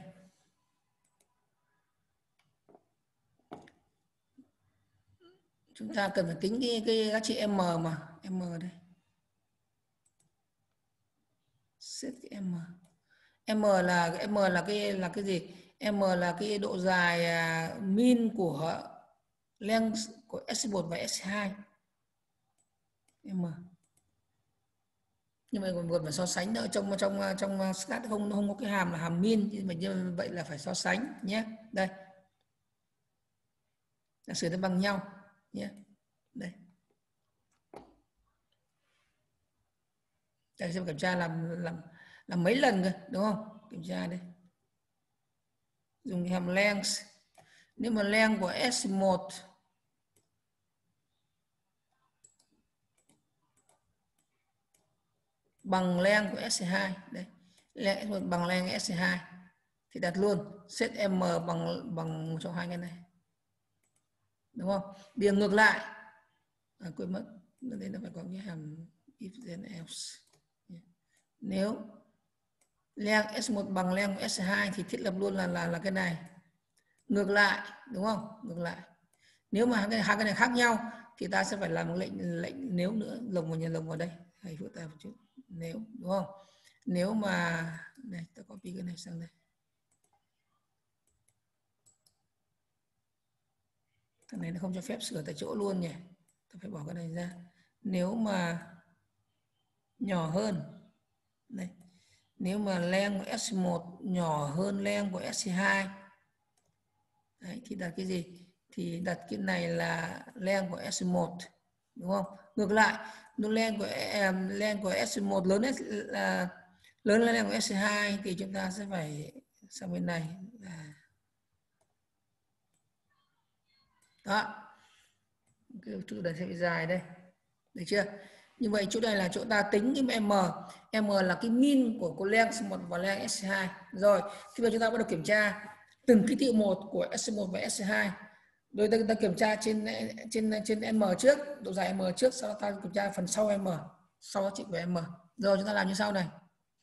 Chúng ta cần phải tính cái giá trị M mà. M đây. Set cái M. M là cái gì? M là cái độ dài min của length của S1 và S2. M. Nhưng mà còn phải so sánh nữa, trong stat không có cái hàm là hàm min, nhưng mà như vậy là phải so sánh nhé. Đây, giả sử nó bằng nhau nhé. Đây, đây xem kiểm tra làm mấy lần cơ, đúng không? Kiểm tra đây, dùng cái hàm length. Nếu mà length của S1 bằng length của S2, đây, length S1 bằng length S2 thì đặt luôn set M bằng một trong hai cái này, đúng không? Bây ngược lại, quên mất, đây nó phải có cái hàm if then else. Nếu length S1 bằng length của S2 thì thiết lập luôn là cái này. Ngược lại, đúng không? Ngược lại. Nếu mà hai cái này khác nhau thì ta sẽ phải làm một lệnh nếu nữa, lồng vào nhà lồng vào đây. Hay phức tạp một chút. Nếu, đúng không? Nếu mà này, ta copy cái này sang đây. Cái này nó không cho phép sửa tại chỗ luôn nhỉ. Ta phải bỏ cái này ra. Nếu mà nhỏ hơn, đây. Nếu mà length của S1 nhỏ hơn length của S2, đấy, thì đặt cái gì? Thì đặt cái này là length của S1, đúng không? Ngược lại, nếu length của S1 lớn hơn length của S2 thì chúng ta sẽ phải sang bên này là đó. Cái chỗ này sẽ bị dài đây, được chưa? Như vậy chỗ này là chỗ ta tính cái m là cái min của length S1 và length S2. Rồi, thì bây giờ chúng ta bắt đầu kiểm tra từng ký tự một của S1 và S2. Rồi ta kiểm tra trên M trước, độ dài M trước, sau đó ta kiểm tra phần sau M, sau đó trị của M. Rồi chúng ta làm như sau này.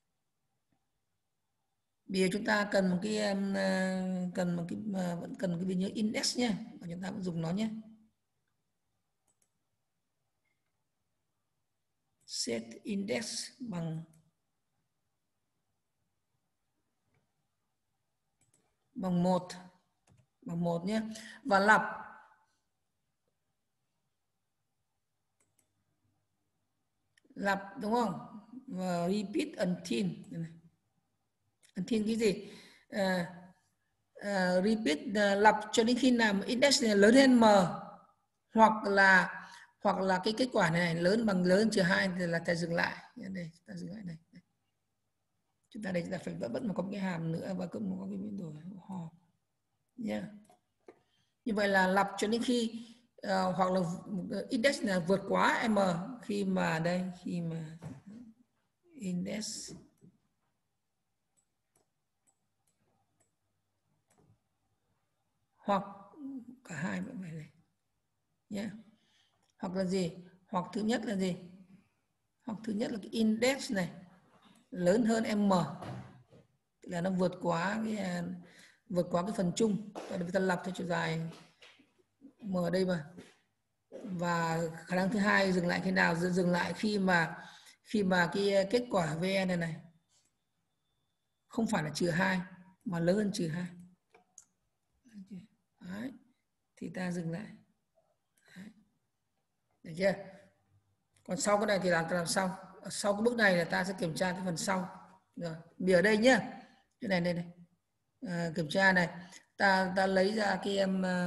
Bây giờ chúng ta cần một cái vẫn cần một cái biến nhớ index nhé, và chúng ta vẫn dùng nó nhé. Set index bằng 1 nhé, và lặp đúng không? Và repeat until until cái gì? Repeat lặp cho đến khi nào index này lớn hơn m, hoặc là cái kết quả này lớn trừ 2 thì là ta dừng lại. Đây, ta dừng lại đây. Chúng ta đây chúng ta phải vẫn có cái hàm nữa và cũng có cái biến đổi ho nhé. Như vậy là lặp cho đến khi hoặc là index là vượt quá m, khi mà index hoặc cả hai vậy này nhé. Hoặc là gì? Hoặc thứ nhất là gì? Hoặc thứ nhất là cái index này lớn hơn m, tức là nó vượt quá cái phần chung. Ta lặp theo chiều dài m ở đây mà. Và khả năng thứ hai dừng lại khi nào? Dừng lại khi mà cái kết quả vn này không phải là trừ 2 mà lớn hơn trừ 2. Đấy. Thì ta dừng lại. Đấy. Được chưa? Còn sau cái này thì ta làm sau. Sau cái bước này là ta sẽ kiểm tra cái phần sau. Rồi, bây giờ đây nhé. Cái này đây. Kiểm tra này, ta lấy ra cái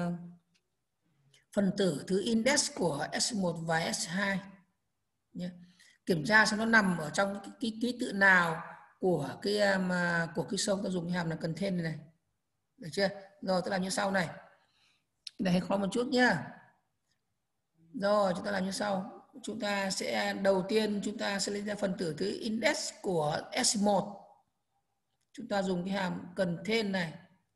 phần tử thứ index của S1 và S2 nhé. Kiểm tra xem nó nằm ở trong cái ký tự nào của cái sông. Ta dùng cái hàm là contain này. Được chưa? Rồi ta làm như sau này. Cái này khó một chút nhá. Rồi chúng ta làm như sau. Chúng ta sẽ đầu tiên chúng ta sẽ lấy ra phần tử thứ index của S1. Chúng ta dùng cái hàm contain này.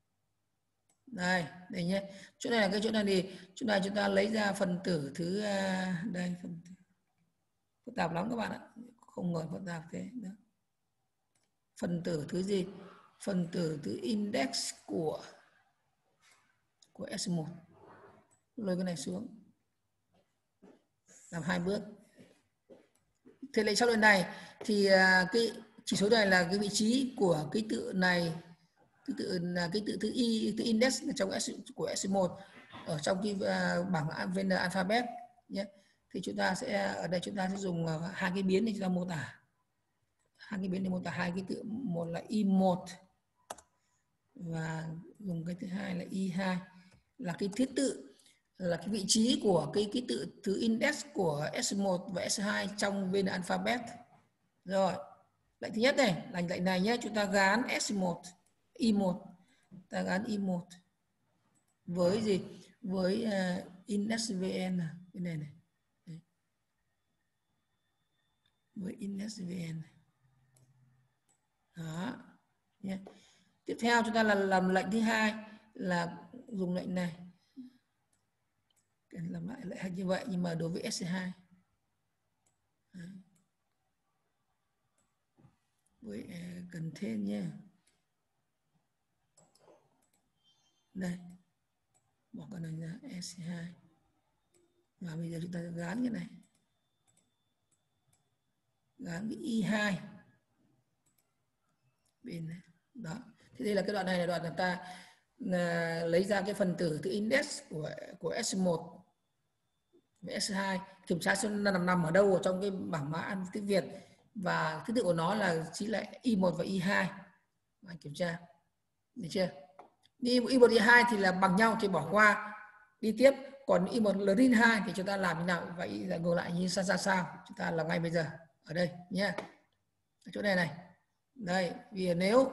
Đây nhé. Chỗ này là cái chỗ này thì chúng ta lấy ra phần tử thứ đây, phần tử phức tạp lắm các bạn ạ. Không ngờ phức tạp thế. Đó. Phần tử thứ gì? Phần tử thứ index của S1. Lôi cái này xuống. Làm 2 bước. Thế lại sau lần này thì cái chỉ số này là cái vị trí của ký tự này, ký tự thứ index trong của S1 ở trong cái bảng VN alphabet nhé. Thì chúng ta sẽ ở đây chúng ta sẽ dùng hai cái biến để chúng ta mô tả. hai cái biến để mô tả hai ký tự, một là Y1 và dùng cái thứ hai là Y2, là cái thứ tự, là cái vị trí của cái ký tự thứ index của S1 và S2 trong bên alphabet. Rồi, lệnh thứ nhất này, lệnh này nhé, chúng ta gán S1 Y1, ta gán Y1 với gì? Với index VN cái này này. Đấy. Với index VN này. Đó nhé. Tiếp theo chúng ta làm lệnh thứ hai là dùng lệnh này, làm lại lại như vậy nhưng mà đối với S2. Đấy. Với cần thêm nhé. Đây, bỏ cái này ra S2 và bây giờ chúng ta gán cái này, gán cái Y2 bên này. Đó, thì đây là cái đoạn này là đoạn người ta lấy ra cái phần tử từ index của S1 với S2, kiểm tra xem nó nằm ở đâu ở trong cái bảng mã tiếng Việt, và thứ tự của nó là chỉ là Y1 và Y2. Anh kiểm tra, được chưa? Y1 Y2 thì là bằng nhau thì bỏ qua, đi tiếp. Còn Y1 lớn hơn 2 thì chúng ta làm như nào? Vậy là ngược lại như sao? Chúng ta làm ngay bây giờ ở đây nhé. Ở chỗ này này. Đây, vì nếu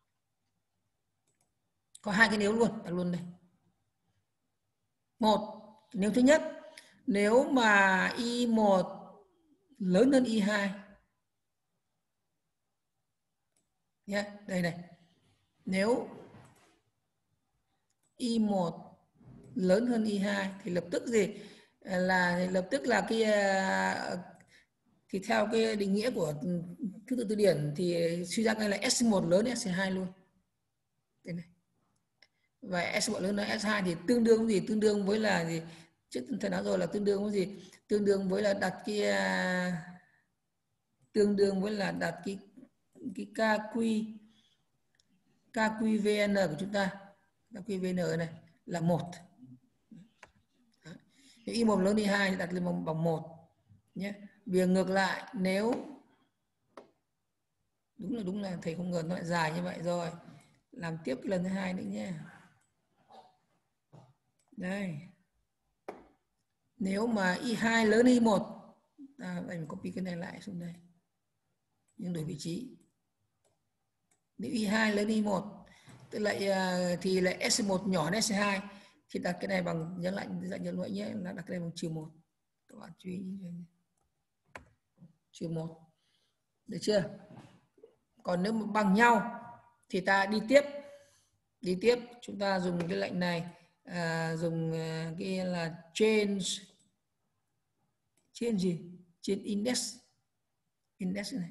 có hai cái nếu luôn, đặt luôn đây. Một, nếu thứ nhất, nếu mà Y1 lớn hơn Y2 nhé, đây này. Nếu Y1 lớn hơn Y2 thì lập tức gì? Lập tức là cái thì theo cái định nghĩa của thứ tự từ điển thì suy ra ngay là S1 lớn hơn S2 luôn. Đây này. Và S1 lớn hơn S2 thì tương đương gì? Tương đương với là gì? Trước thầy nói rồi là tương đương với gì? Tương đương với là đặt cái KQVN của chúng ta. KQVN này là 1. Y1 lớn Y2 thì đặt lên bằng 1 nhé. Việc ngược lại, nếu đúng là thầy không ngờ nó lại dài như vậy rồi. Làm tiếp cái lần thứ hai nữa nhé. Đây. Nếu mà Y2 lớn Y1, đây mình copy cái này lại xuống đây. Nhưng đổi vị trí. Nếu Y2 lớn Y1 thì lại S1 nhỏ hơn S2 thì đặt cái này bằng nhấn lại nhận lỗi nhé, là đặt cái này bằng -1. Các bạn chú ý -1. Được chưa? Còn nếu mà bằng nhau thì ta đi tiếp chúng ta dùng cái lệnh này, dùng cái là change gì? Change index này.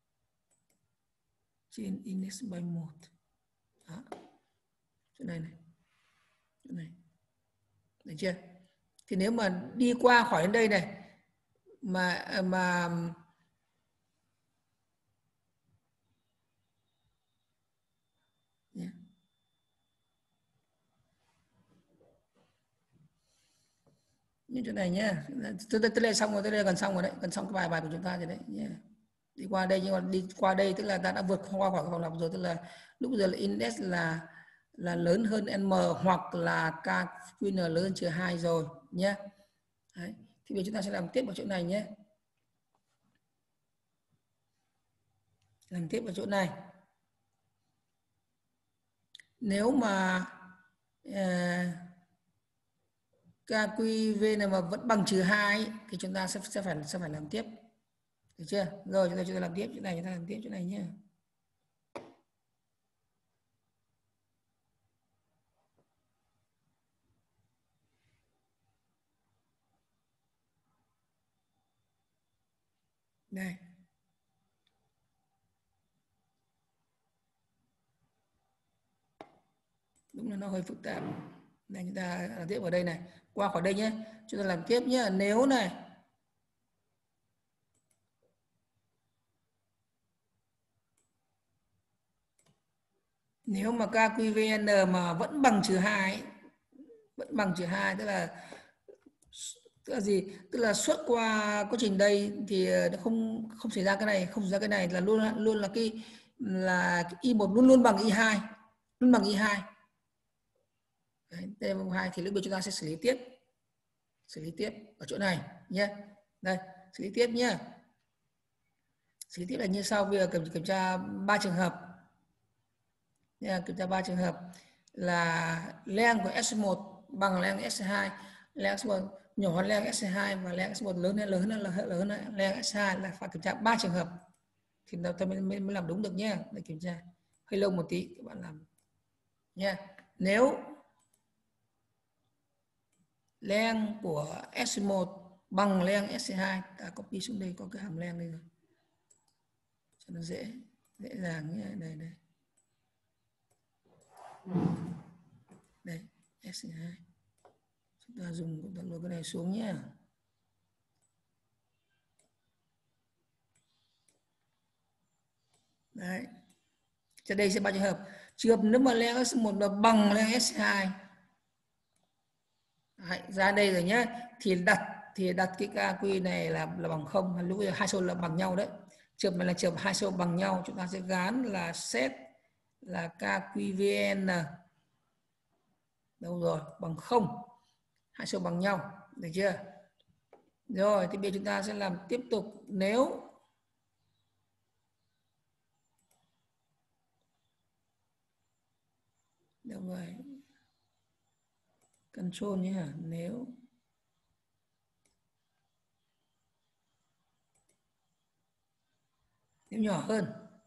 Change index by 1. Đó. Chỗ này. Được chưa? Thì nếu mà đi qua khỏi đến đây này mà như chỗ này nhé, tới đây xong rồi, tới đây gần xong rồi đấy, gần xong cái bài của chúng ta rồi đấy nhé. Đi qua đây, nhưng mà đi qua đây tức là ta đã vượt qua khỏi cái vòng lặp rồi, tức là lúc giờ là index là lớn hơn n hoặc là KQN lớn hơn -2 rồi nhé. Đấy. Thì bây giờ chúng ta sẽ làm tiếp ở chỗ này nhé. Làm tiếp ở chỗ này. Nếu mà KQV này mà vẫn bằng -2 thì chúng ta sẽ phải làm tiếp. Được chưa? Rồi chúng ta làm tiếp chỗ này, chúng ta làm tiếp chỗ này nhé. Đây. Đúng là nó hơi phức tạp. Này chúng ta làm tiếp ở đây này. Qua khỏi đây nhé. Chúng ta làm tiếp nhé. Nếu này. Nếu mà KQVN mà vẫn bằng -2, tức Tức là gì? Tức là suốt qua quá trình đây thì nó không xảy ra cái này, không xảy ra cái này, là luôn là cái Y1 luôn luôn bằng Y2, luôn bằng Y2. Đấy, T2 thì lúc bây chúng ta sẽ xử lý tiếp ở chỗ này nhé. Đây, xử lý tiếp nhé. Xử lý tiếp là như sau. Bây giờ kiểm tra 3 trường hợp. Kiểm tra 3 trường hợp là len của S1 bằng len S2, len S1 nhỏ hơn len S2 và len S1 lớn hơn len S2, là phải kiểm tra 3 trường hợp thì ta mới làm đúng được nhé. Để kiểm tra hơi lâu một tí các bạn làm nha. Nếu len của S1 bằng len S2, ta copy xuống đây, có cái hàm len đây rồi cho nó dễ dàng nhé. Đây đây S2, chúng ta dùng lôi cái này xuống nhé. Đấy, trên đây sẽ 3 trường hợp. Trường hợp nếu mà len S1 là bằng len S2, đấy, ra đây rồi nhé, thì đặt cái KQ này là bằng 0, lúc bây giờ hai số là bằng nhau đấy. Trường hợp này là trường hợp hai số bằng nhau, chúng ta sẽ gán là set là KQVN đâu rồi, bằng 0, hai số bằng nhau, được chưa? Rồi thì bây giờ chúng ta sẽ làm tiếp tục. Nếu đâu rồi, control nhé, nếu nhỏ hơn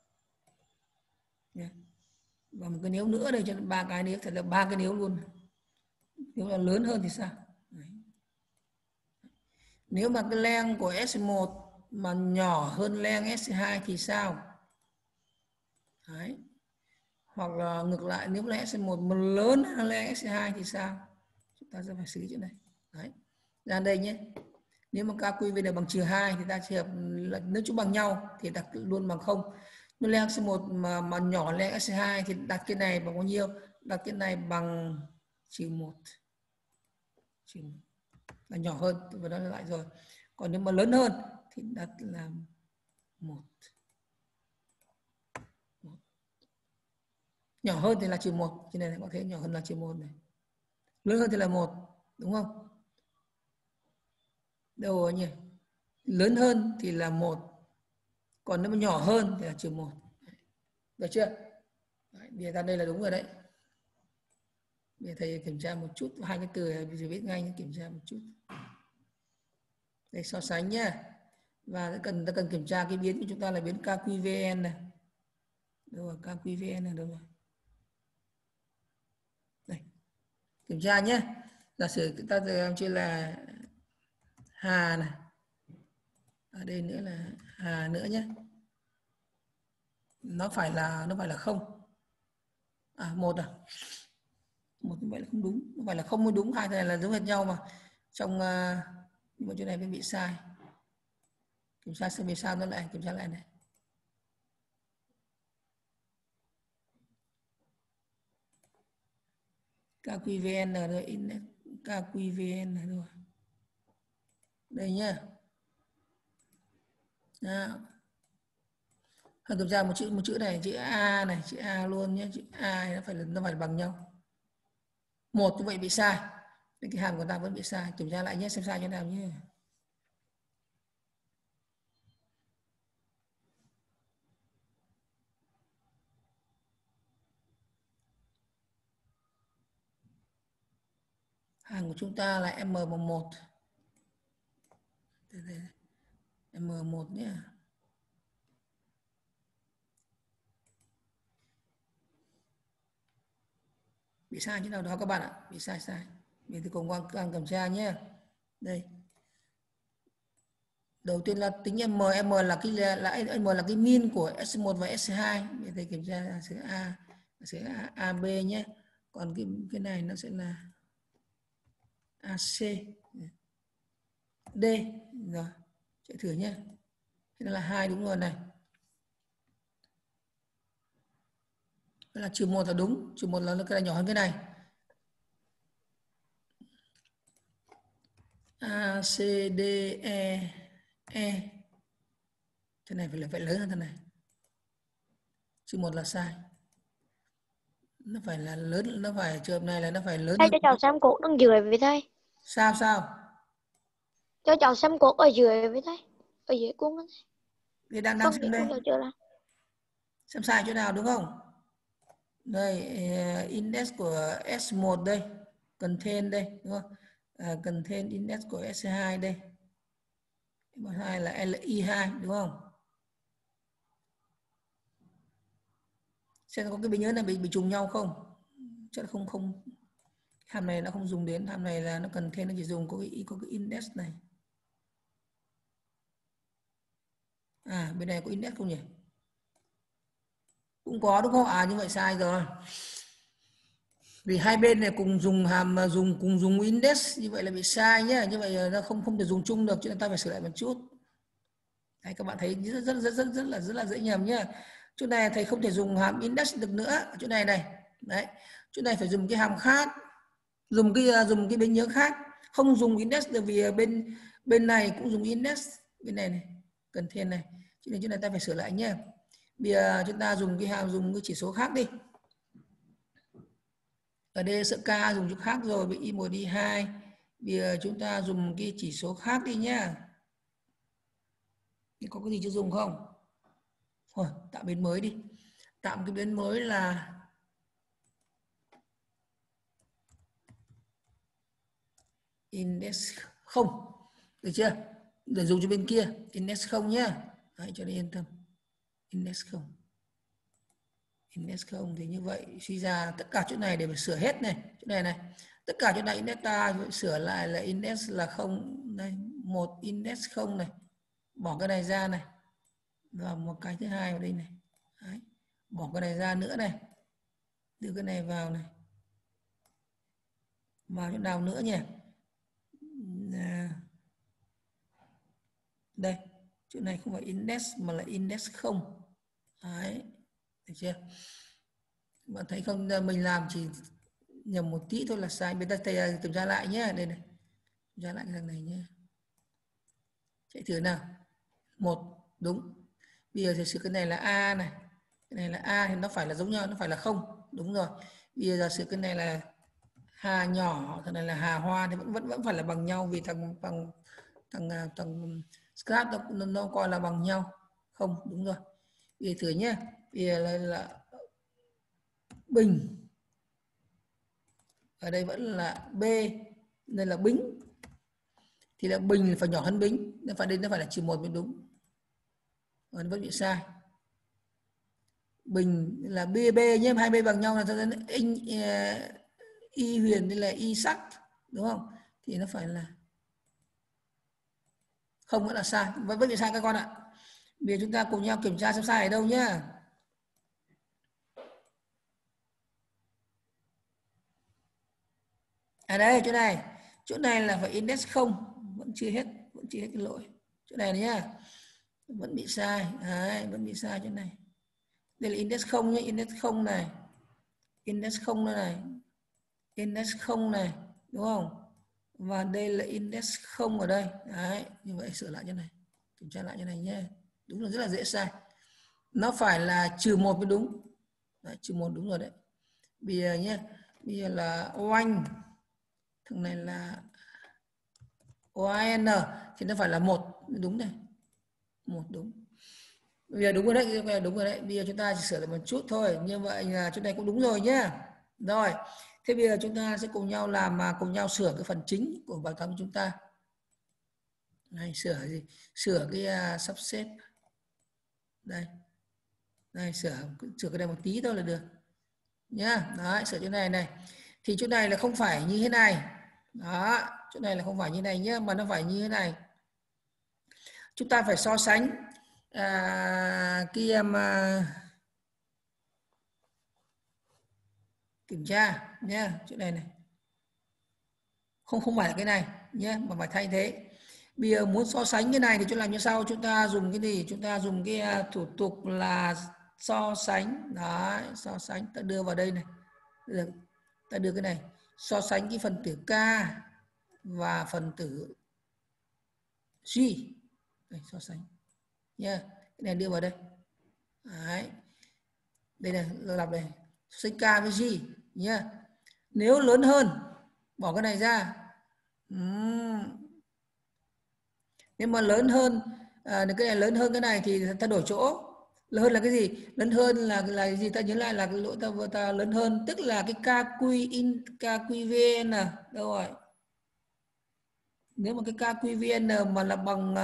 nhé. Và một cái nếu nữa đây, cho 3 cái nếu, thật là 3 cái nếu luôn. Nếu là lớn hơn thì sao? Đấy. Nếu mà cái len của S1 mà nhỏ hơn len S2 thì sao? Đấy. Hoặc là ngược lại, nếu len S1 mà lớn hơn len S2 thì sao? Chúng ta sẽ phải xử lý chuyện này. Đấy. Ra đây nhé. Nếu mà KQVN bằng -2 thì ta chỉ hợp là nếu chúng bằng nhau thì đặt luôn bằng 0. Nếu len S1 mà nhỏ len S2 thì đặt cái này bằng bao nhiêu? Đặt cái này bằng -1. Là nhỏ hơn, và đó là lại rồi. Còn nếu mà lớn hơn thì đặt là 1. Nhỏ hơn thì là -1, trên này có thể nhỏ hơn là -1 này. Lớn hơn thì là 1, đúng không? Đâu rồi nhỉ? Lớn hơn thì là 1. Còn nếu mà nhỏ hơn thì là -1. Được chưa? Đấy, bây giờ ra đây là đúng rồi đấy. Bây giờ thầy kiểm tra một chút hai cái từ này, bây giờ biết ngay, kiểm tra một chút. Đây so sánh nhá. Và ta cần kiểm tra cái biến của chúng ta là biến KQVN này. Đâu rồi, KQVN này đâu rồi? Đây. Kiểm tra nhé. Giả sử chúng ta làm chưa là Hà này. Ở đây nữa là Hà nữa nhé. Nó phải là 0. À 1 à? 1 như vậy là không đúng. Nó phải là 0 mới đúng, hai cái này là giống hệt nhau mà. Trong nhưng mà chỗ này bị sai. Kiểm tra xem vì sao nó lại, kiểm tra lại này. KQVN rồi, KQVN này rồi. Đây nhá. Đó. Kiểm tra một chữ này, chữ A này, chữ A luôn nhé, chữ A nó phải bằng nhau. 1 như vậy bị sai. Cái hàm của ta vẫn bị sai, kiểm tra lại nhé, xem sai như nào nhé. Hàng của chúng ta là M bằng 1. M1 nhé. Bị sai chứ nào đó các bạn ạ, bị sai. Mình thì cùng quang kiểm tra nhé. Đây. Đầu tiên là tính M là cái min của S1 và S2. Để thầy kiểm tra sẽ AB nhé. Còn cái này nó sẽ là AC D. Rồi, chạy thử nhé. Thế là 2 đúng rồi này. Đó là -1 là đúng, -1 là cái này nhỏ hơn cái này. A C D E E. Thế này phải lớn hơn thế này. Chữ 1 là sai. Nó phải là lớn, nó phải trường hợp này là nó phải lớn Thầy hơn. cho cháu xem cột đằng dưới với thầy. Sao? Cho cháu xem cột ở dưới với thầy. Ở dưới cuốn đó. Thì đang Không xem biết đây. cuốn nào chưa là. Xem sai chỗ nào đúng không? Đây, index của S1 đây, contain đây, đúng không? Contain index của S2 đây. S2 là LI2 đúng không? Xem có cái bị nhớ là bị trùng nhau không? Chắc là không. Hàm này nó không dùng đến, hàm này là nó contain, nó chỉ dùng có cái index này. Bên này có index không nhỉ? Cũng có đúng không? Như vậy sai rồi. Vì hai bên này cùng dùng hàm cùng dùng index, như vậy là bị sai nhá. Như vậy nó không thể dùng chung được, cho nên ta phải sửa lại một chút. Đấy, các bạn thấy rất là dễ nhầm nhá. Chỗ này thầy không thể dùng hàm index được nữa. Chỗ này này. Đấy. Chỗ này phải dùng cái hàm khác. Dùng cái biến nhớ khác. Không dùng index được vì bên này cũng dùng index. Bên này contain này. Cho nên chỗ này ta phải sửa lại nhá. Bây giờ chúng ta dùng cái chỉ số khác đi. Ở đây sợ K dùng chỗ khác rồi, bị I1, I2. Bây giờ chúng ta dùng cái chỉ số khác đi nhá. Có cái gì chưa dùng không? Thôi, tạo biến mới đi. Tạo cái biến mới là index 0. Được chưa? Để dùng cho bên kia. Index 0 nhá. Đấy, cho nên yên tâm. Index 0. Index 0 thì như vậy suy ra tất cả chỗ này đều phải sửa hết này. Chỗ này này. Tất cả chỗ này index ta phải sửa lại là index là 0. Đây, 1 index 0 này. Bỏ cái này ra này. Và một cái thứ hai vào đây này. Đấy. Bỏ cái này ra nữa này. Đưa cái này vào này. Vào chỗ nào nữa nhỉ? Đây. Chỗ này không phải index mà là index 0. Đấy. Được chưa? Bạn thấy không? Mình làm chỉ nhầm một tí thôi là sai. Bây giờ thầy kiểm tra lại nhé. Đây này. Kiểm tra lại cái thằng này nhé. Chạy thử nào. 1. Đúng. Bây giờ thì sửa cái này là A này. Cái này là A thì nó phải là giống nhau, nó phải là 0. Đúng rồi. Bây giờ sửa cái này là Hà nhỏ, thằng này là Hà Hoa thì vẫn phải là bằng nhau vì thằng Scratch nó coi là bằng nhau. Không, đúng rồi. Bây giờ thử nhé. Bây giờ là Bình. Ở đây vẫn là B, đây là Bính. Thì là Bình phải nhỏ hơn Bính, nó phải là -1 mới đúng. Còn vẫn bị sai. Bình là B nhé, hai B bằng nhau là Y Huyền đây là Y Sắc, đúng không? Thì nó phải là không, vẫn là sai, vẫn bị sai các con ạ. Bây giờ chúng ta cùng nhau kiểm tra xem sai ở đâu nhá. Đây chỗ này là phải index 0, vẫn chưa hết cái lỗi. Chỗ này nhá, vẫn bị sai. Đấy, vẫn bị sai chỗ này. Đây là index 0 nhé, index 0 này. Index 0 này. Index 0 này, đúng không? Và đây là index 0 ở đây. Đấy, như vậy sửa lại như này. Kiểm tra lại như này nhé. Đúng là rất là dễ sai. Nó phải là -1 mới đúng. Đấy, -1 đúng rồi đấy. Bây giờ nhé, bây giờ là oanh. Thằng này là OIN thì nó phải là 1 đúng này. 1 đúng. Bây giờ đúng rồi đấy, Bây giờ chúng ta chỉ sửa lại một chút thôi. Như vậy là chỗ này cũng đúng rồi nhá. Rồi. Thế bây giờ chúng ta sẽ cùng nhau làm cùng nhau sửa cái phần chính của bài toán của chúng ta. Này, sửa gì? Sửa cái sắp xếp. Đây. Đây, sửa cái này một tí thôi là được. Nhá. Đấy, sửa chỗ này này. Thì chỗ này là không phải như thế này. Đó, chỗ này là không phải như này nhé, mà nó phải như thế này. Chúng ta phải so sánh kiểm tra nhé, chỗ này này. Không phải là cái này nhé, mà phải thay thế. Bây giờ muốn so sánh cái này thì chúng làm như sau, chúng ta dùng cái gì? Chúng ta dùng cái thủ tục là so sánh. Đấy, so sánh, ta đưa vào đây này. Ta đưa cái này, so sánh cái phần tử K và phần tử G. Đây, so sánh nha. Cái này đưa vào đây. Đấy. Đây này, lặp này. So sánh K với G nha. Nếu lớn hơn, bỏ cái này ra. Nếu mà lớn hơn, cái này lớn hơn cái này thì ta đổi chỗ. Lớn hơn là cái gì? Lớn hơn là gì? Ta nhớ lại là cái lỗi ta lớn hơn, tức là cái KQVN đâu rồi? Nếu mà cái KQVN mà là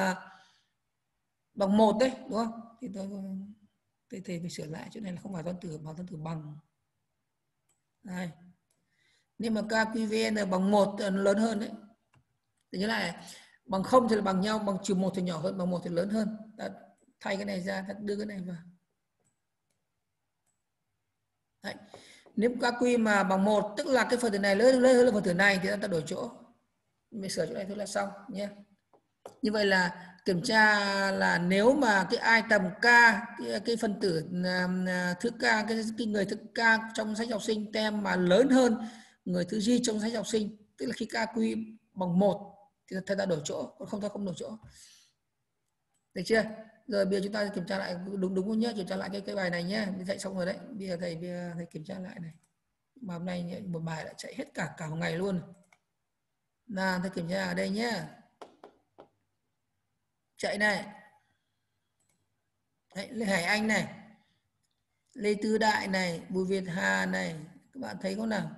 bằng 1 đấy, đúng không? Thì tôi phải sửa lại chỗ này là không phải toán tử bằng. Đây. Nếu mà KQVN bằng 1 lớn hơn đấy. Thì nhớ lại, bằng 0 thì là bằng nhau, bằng -1 thì nhỏ hơn, bằng 1 thì lớn hơn. Ta thay cái này ra, ta đưa cái này vào. Đấy. Nếu KQ mà bằng 1, tức là cái phần tử này lớn hơn phần tử này thì ta đổi chỗ. Mình sửa chỗ này thôi là xong nhé. Như vậy là kiểm tra là nếu mà cái item K, cái phần tử thứ K, cái người thứ K trong sách học sinh tem mà lớn hơn người thứ G trong sách học sinh, tức là khi KQ bằng 1 thì ta đổi chỗ, còn không ta không đổi chỗ. Được chưa? Rồi bây giờ chúng ta kiểm tra lại đúng nhé, kiểm tra lại cái bài này nhé. Mình dạy xong rồi đấy. Bây giờ thầy kiểm tra lại này. Mà hôm nay một bài đã chạy hết cả một ngày luôn. Nào, thầy kiểm tra ở đây nhé. Chạy này. Đấy, Lê Hải Anh này. Lê Tư Đại này, Bùi Việt Hà này. Các bạn thấy không nào?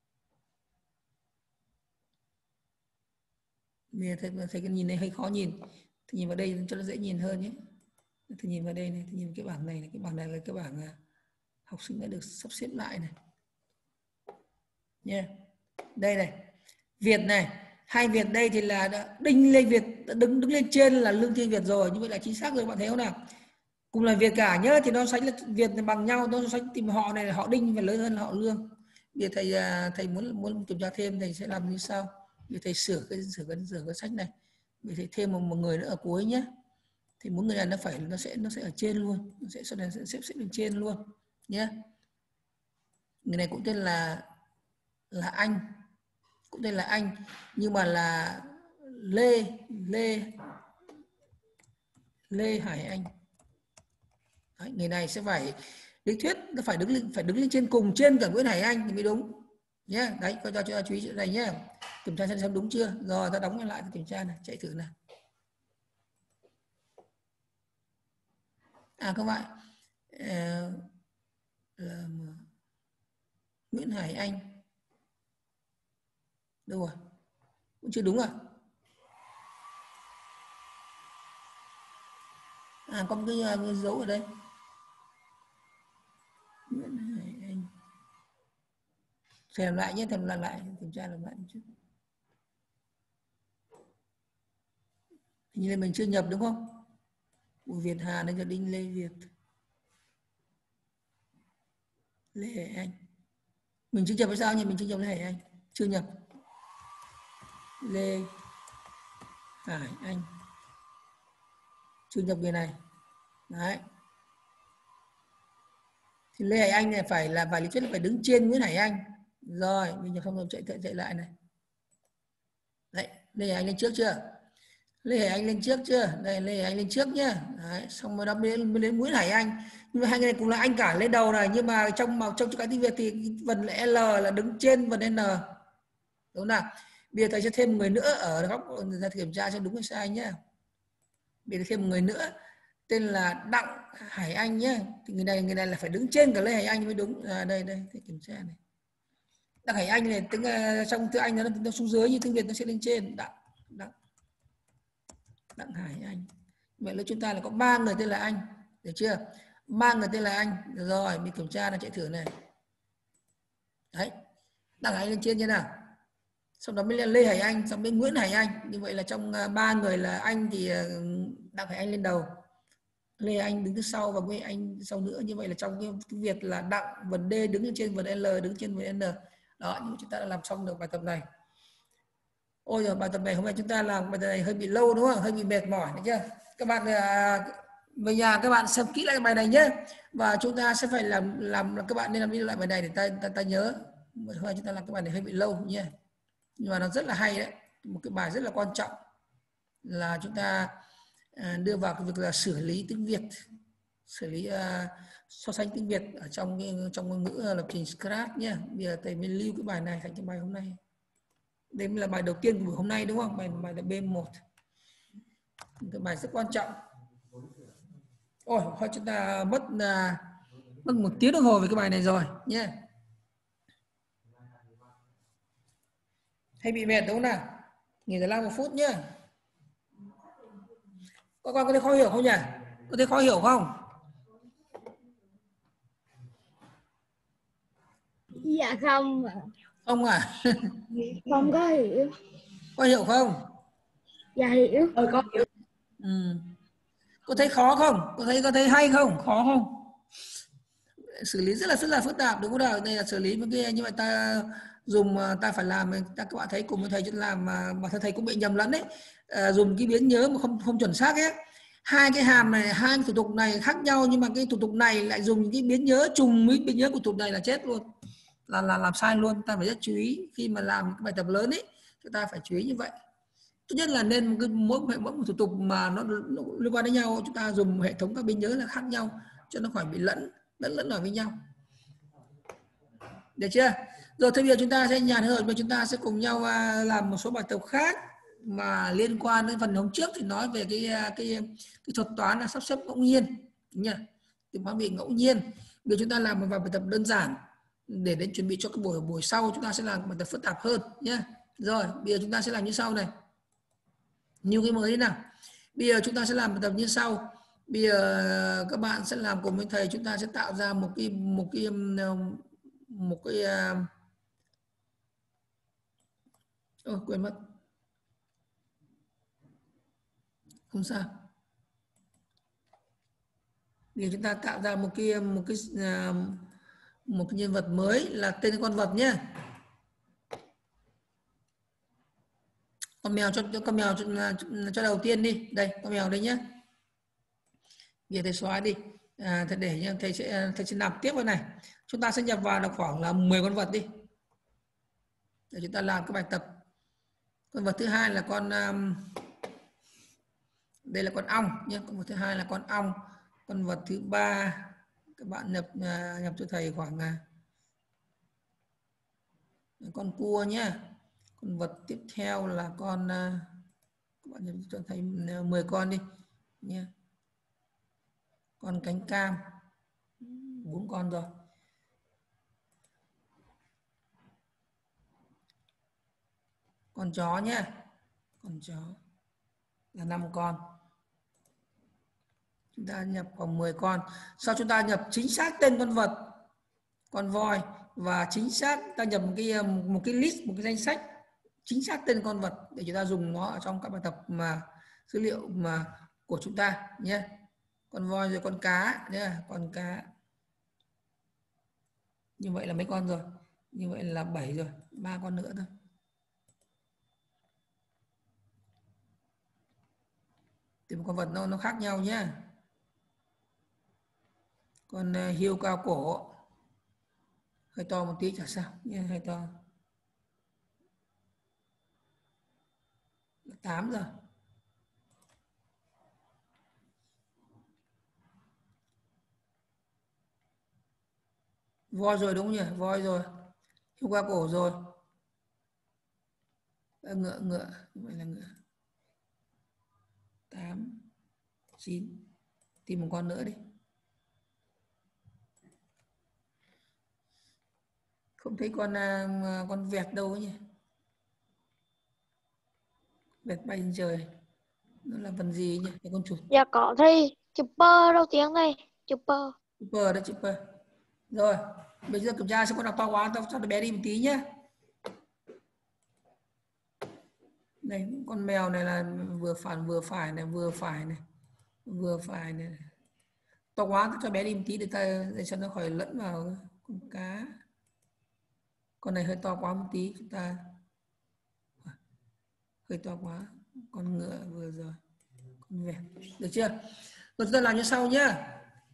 Bây giờ thấy cái nhìn này hơi khó nhìn. Thì nhìn vào đây cho nó dễ nhìn hơn nhé. Thì nhìn vào đây này, thì nhìn cái bảng này, cái bảng này là cái bảng học sinh đã được sắp xếp lại này. Nha. Đây này. Việt này, hai Việt đây thì là Đinh Lê Việt đứng lên trên là Lương Thiên Việt rồi, như vậy là chính xác rồi, bạn thấy không nào? Cùng là Việt cả nhá, thì nó sánh là Việt bằng nhau, nó sánh tìm họ này là họ Đinh và lớn hơn là họ Lương. Bây giờ thầy muốn kiểm tra thêm, thầy sẽ làm như sau. Bây thầy sửa cái sách này. Bây thầy thêm một người nữa ở cuối nhé. Thì mỗi người này nó sẽ ở trên luôn, nó sẽ xếp lên trên luôn nhé. Người này cũng tên là Anh, cũng tên là Anh, nhưng mà là Lê Hải Anh. Đấy, người này sẽ phải lý thuyết nó phải đứng lên trên cùng trên cả Nguyễn Hải Anh thì mới đúng nhé. Đấy, cho ta chú ý chuyện này nhé. Kiểm tra xem đúng chưa. Rồi ta đóng lại kiểm tra này, chạy thử này. Các bạn Nguyễn Hải Anh đâu rồi? Cũng chưa đúng à? Có một cái dấu ở đây. Nguyễn Hải Anh. Thầy làm lại nhé, thầy làm lại, kiểm tra làm lại một chút. Như là mình chưa nhập đúng không? Bùi Việt Hà đây là Đinh Lê Việt. Lê Hải Anh. Mình chưa nhập hay sao nhỉ? Mình chưa nhập Lê Hải Anh. Chưa nhập. Lê Hải Anh. Chưa nhập người này. Đấy. Thì Lê Hải Anh này phải lý thuyết là phải đứng trên Nguyễn Hải Anh. Rồi, mình nhập xong rồi chạy lại này. Đấy, Lê Hải Anh lên trước chưa? Lê Hải Anh lên trước chưa? Đây, Lê Hải Anh lên trước nhá. Đấy, xong rồi đó mới đến Nguyễn Hải Anh. Nhưng mà hai người này cùng là anh cả lên đầu này, nhưng mà trong chữ cái tiếng Việt thì phần là L là đứng trên phần N. Đúng không nào? Bây giờ thầy sẽ thêm một người nữa ở góc ra kiểm tra xem đúng hay sai nhá. Bây giờ thêm một người nữa tên là Đặng Hải Anh nhé. Thì người này là phải đứng trên cả Lê Hải Anh mới đúng. Đây thầy kiểm tra này. Đặng Hải Anh này tiếng trong tiếng Anh nó xuống dưới, như tiếng Việt nó sẽ lên trên. Đặng Hải Anh. Vậy là chúng ta là có 3 người tên là Anh, được chưa? 3 người tên là Anh. Được rồi, mình kiểm tra là chạy thử này. Đấy. Đặng Hải Anh lên trên như nào? Sau đó mới là Lê Hải Anh, xong đến Nguyễn Hải Anh. Như vậy là trong 3 người là Anh thì Đặng Hải Anh lên đầu, Lê Anh đứng thứ sau và Nguyễn Anh sau nữa. Như vậy là trong cái tiếng Việt là Đặng vần D đứng trên vần L, đứng trên vần N. Đó, nhưng chúng ta đã làm xong được bài tập này. Ôi rồi, bài tập này hôm nay chúng ta làm bài tập này hơi bị lâu đúng không? Hơi bị mệt mỏi đấy chưa? Các bạn về nhà các bạn xem kỹ lại bài này nhé. Và chúng ta sẽ phải làm các bạn nên làm đi lại bài này để ta nhớ. Hôm nay chúng ta làm cái bài này hơi bị lâu nhé. Nhưng mà nó rất là hay đấy. Một cái bài rất là quan trọng. là chúng ta đưa vào cái việc là xử lý tiếng Việt, xử lý so sánh tiếng Việt ở trong ngôn ngữ lập trình Scratch nhé. Bây giờ thầy mới lưu cái bài này thành cái bài hôm nay. Đây là bài đầu tiên của buổi hôm nay đúng không? Bài là B1. Cái bài rất quan trọng. Ôi, thôi chúng ta mất 1 tiếng đồng hồ về cái bài này rồi nhé. Hay bị mệt đúng không nào? Nghỉ giải lao 1 phút nhé. Các con có thấy khó hiểu không nhỉ? Có thấy khó hiểu không? Dạ không ạ. Không à? Không có hiểu. Có hiểu không? Dạ hiểu. Có hiểu. Có thấy khó không? Có thấy hay không? Khó không? Xử lý rất là phức tạp đúng không nào? Đây là xử lý những cái như vậy ta dùng, ta phải làm, các bạn thấy cùng với thầy làm mà thầy cũng bị nhầm lẫn đấy. Dùng cái biến nhớ mà không chuẩn xác ấy. Hai cái hàm này, hai cái thủ tục này khác nhau, nhưng mà cái thủ tục này lại dùng những cái biến nhớ trùng với biến nhớ của thủ tục này là chết luôn, là làm sai luôn. Ta phải rất chú ý khi mà làm cái bài tập lớn ấy, chúng ta phải chú ý như vậy. Tốt nhất là nên mỗi một thủ tục mà nó liên quan đến nhau, chúng ta dùng hệ thống các biến nhớ là khác nhau cho nó khỏi bị lẫn ở với nhau. Được chưa? Rồi thì bây giờ chúng ta sẽ nhàn hơn và chúng ta sẽ cùng nhau làm một số bài tập khác mà liên quan đến phần hôm trước thì nói về cái thuật toán là sắp xếp ngẫu nhiên nhá, tính toán bị ngẫu nhiên. Bây giờ chúng ta làm một vài bài tập đơn giản để đến chuẩn bị cho cái buổi sau chúng ta sẽ làm bài tập phức tạp hơn nhé. Rồi bây giờ chúng ta sẽ làm như sau này, như cái mới nào. Bây giờ chúng ta sẽ làm bài tập như sau. Bây giờ các bạn sẽ làm cùng với thầy, chúng ta sẽ tạo ra một cái quên mất, không sao. Bây giờ chúng ta tạo ra một cái nhân vật mới là tên con vật nhé. Con mèo cho đầu tiên đi. Đây, con mèo đây nhé. Bây giờ thầy xóa đi. Thầy để nhá, thầy sẽ nạp tiếp vào này. Chúng ta sẽ nhập vào là khoảng là 10 con vật đi. Để chúng ta làm cái bài tập. Con vật thứ hai là con đây là con ong nhé. Con vật thứ hai là con ong. Con vật thứ ba các bạn nhập cho thầy khoảng con cua nhé. Con vật tiếp theo là con các bạn nhập cho thầy 10 con đi nhé. Con cánh cam 4 con rồi. Con chó nhé. Con chó là 5 con. Chúng ta nhập khoảng 10 con. Sau chúng ta nhập chính xác tên con vật, con voi, và chính xác ta nhập một cái list, một cái danh sách chính xác tên con vật để chúng ta dùng nó ở trong các bài tập mà dữ liệu mà của chúng ta nhé. Con voi rồi con cá nhé, con cá. Như vậy là mấy con rồi? Như vậy là 7 rồi, 3 con nữa thôi. Tìm con vật nó khác nhau nhé. Con hươu cao cổ hơi to một tí chả sao nhé, hơi to. 8 rồi. Voi rồi đúng không nhỉ? Voi rồi. Hươu cao cổ rồi. Ngựa, như vậy là ngựa. 8, 9. Tìm một con nữa đi. Không thấy con vẹt đâu ấy nhỉ? Vẹt bay trên trời. Nó là phần gì nhỉ? Cái con chuột. Dạ có thi. Chipper đâu tiếng đây. Chipper. Chipper đó, chipper. Rồi, bây giờ kiểm tra xem con nào to quá, tao cho nó bé đi một tí nhé. Đây, con mèo này là vừa phải này. To quá, tao cho bé đi một tí để cho nó khỏi lẫn vào con cá. Con này hơi to quá một tí, chúng ta hơi to quá. Con ngựa vừa rồi, con vẹt, được chưa? Rồi chúng ta làm như sau nhá.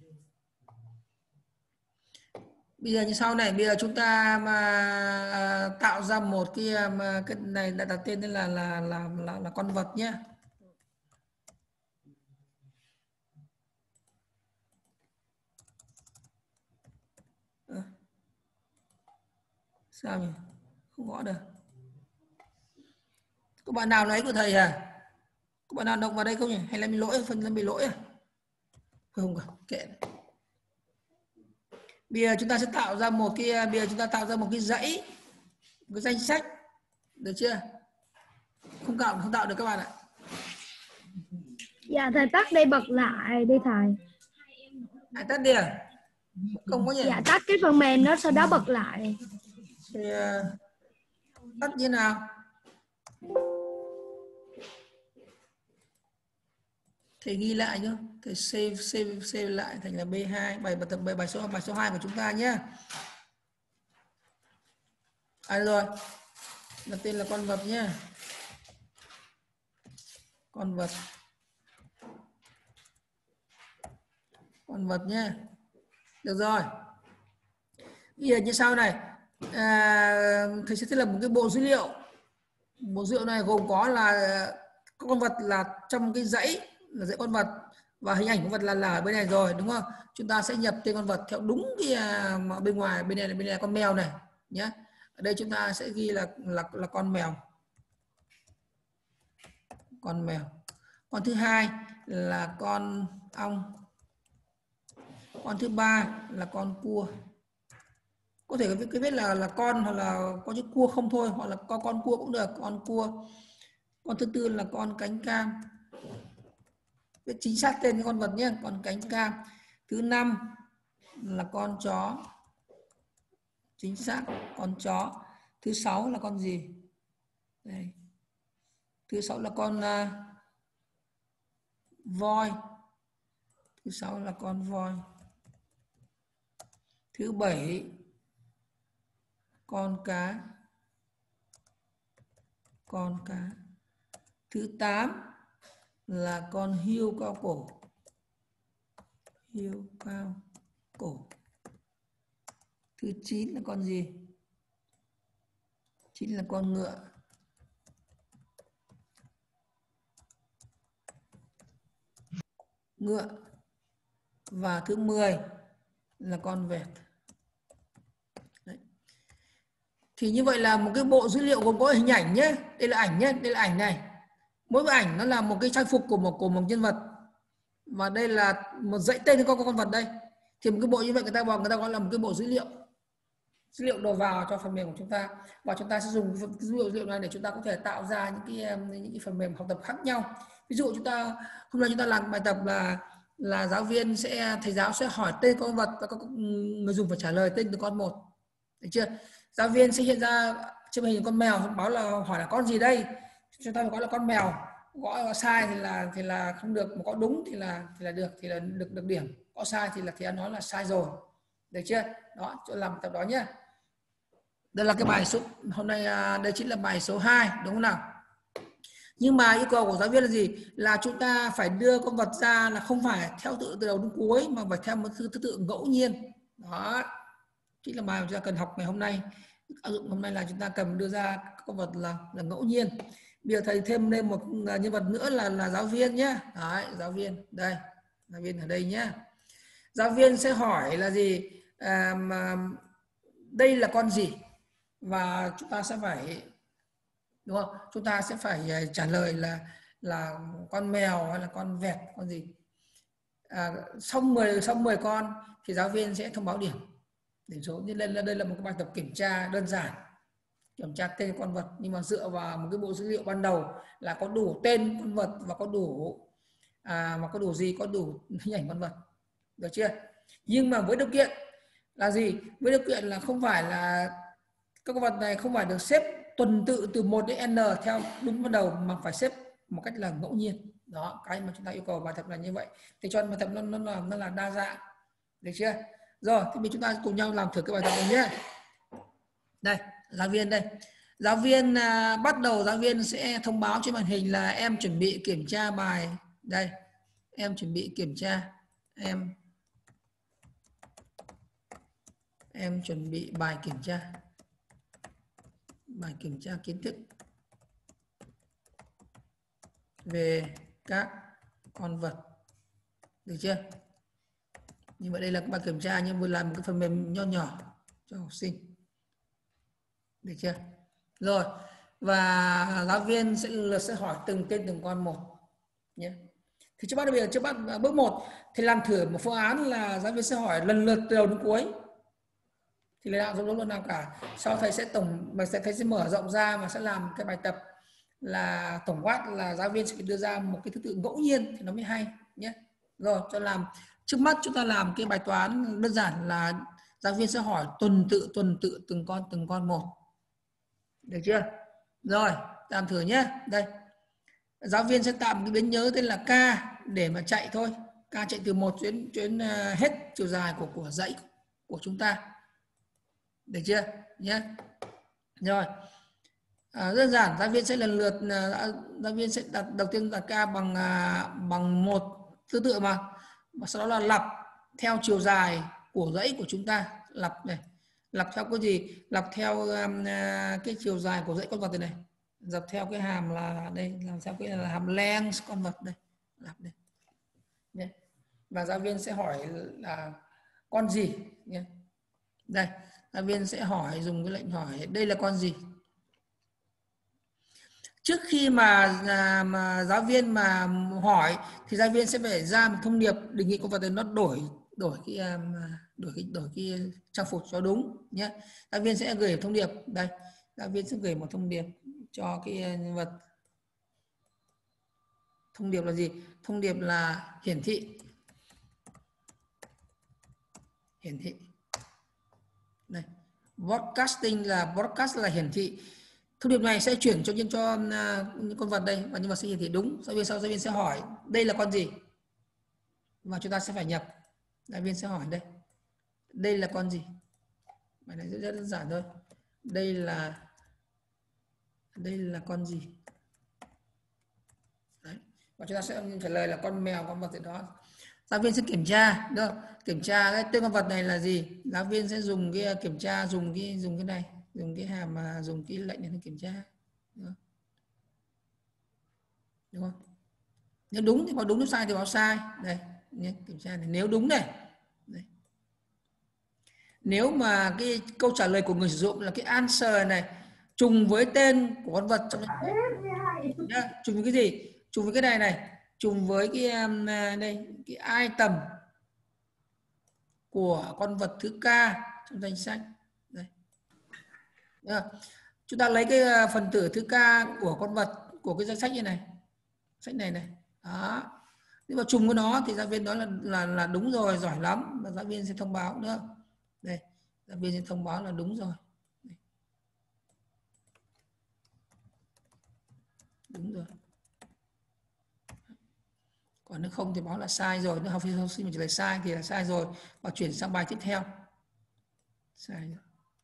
Bây giờ như sau này, bây giờ chúng ta mà tạo ra một cái này đã đặt tên là con vật nhé. Sao nhỉ? Không gõ được. Có bạn nào lấy của thầy à? Có bạn nào động vào đây không nhỉ? Hay là bị lỗi, phần là bị lỗi à? Không cả, kệ. Bây giờ chúng ta sẽ tạo ra một cái, bây giờ chúng ta tạo ra một cái dãy, một cái danh sách, được chưa? Không tạo được các bạn ạ. Dạ thầy tắt đi bật lại đi thầy. Tắt đi à? Không có nhỉ? Dạ tắt cái phần mềm đó sau đó bật lại. Thì tắt như nào? Thầy ghi lại nhá, thầy save lại thành là B2, bài số 2 của chúng ta nhé. Rồi, đặt tên là con vật nhé. Con vật nhé. Được rồi. Bây giờ như sau này, thầy sẽ thiết lập một cái bộ dữ liệu. Bộ dữ liệu này gồm có là con vật là trong cái dãy là dãy con vật, và hình ảnh con vật là ở bên này rồi, đúng không? Chúng ta sẽ nhập tên con vật theo đúng cái bên ngoài, bên này là con mèo này nhé. Ở đây chúng ta sẽ ghi là con mèo. Con mèo. Con thứ hai là con ong. Con thứ ba là con cua. Có thể cái viết là con, hoặc là có chữ cua không thôi, hoặc là có con cua cũng được, con cua. Con thứ tư là con cánh cam. Viết chính xác tên cái con vật nhé, con cánh cam. Thứ năm là con chó. Chính xác, con chó. Thứ sáu là con gì? Đây. Thứ sáu là con voi. Thứ sáu là con voi. Thứ bảy con cá. Con cá. Thứ 8 là con hươu cao cổ. Hươu cao cổ. Thứ 9 là con gì? 9 là con ngựa. Ngựa. Và thứ 10 là con vẹt. Đấy. Thì như vậy là một cái bộ dữ liệu gồm có hình ảnh nhé. Đây là ảnh nhé, đây là ảnh này. Mỗi bức ảnh nó là một cái trang phục của một nhân vật. Và đây là một dãy tên của con vật đây. Thì một cái bộ như vậy người ta gọi là một cái bộ dữ liệu. Dữ liệu đầu vào cho phần mềm của chúng ta, và chúng ta sẽ dùng cái dữ liệu này để chúng ta có thể tạo ra những cái phần mềm học tập khác nhau. Ví dụ hôm nay chúng ta làm bài tập là thầy giáo sẽ hỏi tên con vật và các người dùng phải trả lời tên từ con một, được chưa? Giáo viên sẽ hiện ra trên màn hình con mèo, báo là hỏi là con gì đây, chúng ta phải gọi là con mèo, gõ sai thì là không được, mà gõ đúng thì là được, thì là được điểm, gõ sai thì thầy nói là sai rồi, được chưa? Đó, cho làm tập đó nhé. Đây là cái bài số hôm nay, đây chính là bài số 2, đúng không nào? Nhưng mà yêu cầu của giáo viên là gì? Là chúng ta phải đưa con vật ra là không phải theo tự từ đầu đến cuối, mà phải theo một thứ tự ngẫu nhiên. Đó chính là bài mà chúng ta cần học ngày hôm nay. Áp dụng hôm nay là chúng ta cần đưa ra con vật là ngẫu nhiên. Bây giờ thầy thêm lên một nhân vật nữa là giáo viên nhé. Đấy, giáo viên đây, giáo viên ở đây nhé. Giáo viên sẽ hỏi là gì? Đây là con gì? Và chúng ta sẽ phải, đúng không? Chúng ta sẽ phải trả lời là con mèo hay là con vẹt, con gì. Sau 10 con thì giáo viên sẽ thông báo điểm số. Như đây là một cái bài tập kiểm tra đơn giản, kiểm tra tên con vật, nhưng mà dựa vào một cái bộ dữ liệu ban đầu là có đủ tên con vật và có đủ có đủ hình ảnh con vật, được chưa? Nhưng mà với điều kiện là gì? Với điều kiện là không phải là các con vật này không phải được xếp tuần tự từ 1 đến n theo đúng ban đầu, mà phải xếp một cách là ngẫu nhiên. Đó, cái mà chúng ta yêu cầu bài tập là như vậy. Thì cho bài tập nó là đa dạng, được chưa? Rồi, thì bây chúng ta cùng nhau làm thử cái bài tập này nhé. Đây, giáo viên đây. Giáo viên bắt đầu giáo viên sẽ thông báo trên màn hình là em chuẩn bị kiểm tra bài. Đây, em chuẩn bị kiểm tra. Em chuẩn bị bài kiểm tra. Bài kiểm tra kiến thức về các con vật, được chưa? Như vậy đây là bài kiểm tra, nhưng vừa làm một cái phần mềm nho nhỏ cho học sinh. Được chưa? Rồi, và giáo viên sẽ hỏi từng tên từng con một nhé. Thì trước bắt bước 1 thì làm thử một phương án là giáo viên sẽ hỏi lần lượt từ đầu đến cuối. Thì thầy nào giống luôn nào cả. Sau thầy sẽ thầy sẽ mở rộng ra và sẽ làm cái bài tập là tổng quát là giáo viên sẽ đưa ra một cái thứ tự ngẫu nhiên thì nó mới hay nhé. Rồi, cho làm trước mắt chúng ta làm cái bài toán đơn giản là giáo viên sẽ hỏi tuần tự từng con một. Được chưa? Rồi, làm thử nhé. Đây. Giáo viên sẽ tạo một cái biến nhớ tên là K để mà chạy thôi. K chạy từ một chuyến hết chiều dài của dãy của chúng ta. Được chưa? Nhé. Rồi. Đơn giản giáo viên sẽ lần lượt giáo viên sẽ đặt đầu tiên là K bằng 1 thứ tự mà. Và sau đó là lặp theo chiều dài của dãy của chúng ta. Lặp này. Lặp theo cái gì? Lặp theo cái chiều dài của dãy con vật này. Dập theo cái hàm là đây, làm theo cái là hàm length con vật đây, lặp đây nhé. Và giáo viên sẽ hỏi là con gì nhé. Đây, giáo viên sẽ hỏi, dùng cái lệnh hỏi đây là con gì. Trước khi mà giáo viên mà hỏi thì giáo viên sẽ phải ra một thông điệp đề nghị con vật này nó đổi cái trang phục cho đúng nhé. Giáo viên sẽ gửi thông điệp đây, giáo viên sẽ gửi một thông điệp cho cái nhân vật. Thông điệp là gì? Thông điệp là hiển thị. Đây. Broadcast là hiển thị. Thông điệp này sẽ chuyển cho con vật đây và nhân vật sẽ hiển thị đúng. Sau giáo viên sẽ hỏi đây là con gì? Và chúng ta sẽ phải nhập. Giáo viên sẽ hỏi đây là con gì? Bài này rất đơn giản thôi. Đây là con gì? Đấy. Và chúng ta sẽ trả lời là con mèo, con vật gì đó. Giáo viên sẽ kiểm tra, được không? Kiểm tra cái tên con vật này là gì? Giáo viên sẽ dùng cái kiểm tra, dùng cái này, dùng cái hàm mà dùng cái lệnh này để kiểm tra. Đúng không? Nếu đúng thì báo đúng, nếu sai thì báo sai. Đây, nhé, kiểm tra này, nếu đúng này. Đây. Nếu mà cái câu trả lời của người sử dụng là cái answer này trùng với tên của con vật trong nhá, trùng với cái gì? Trùng với cái này, trùng với cái đây, cái item của con vật thứ K trong danh sách. Đây. Chúng ta lấy cái phần tử thứ K của con vật của cái danh sách như này. Sách này này. Đó. Nếu mà trùng với nó thì giáo viên nói là đúng rồi, giỏi lắm, và giáo viên sẽ thông báo nữa. Đây, giáo viên sẽ thông báo là đúng rồi. Đây. Đúng rồi. Còn nếu không thì báo là sai rồi, nếu học sinh mà trả lời sai thì là sai rồi, và chuyển sang bài tiếp theo. Sai rồi.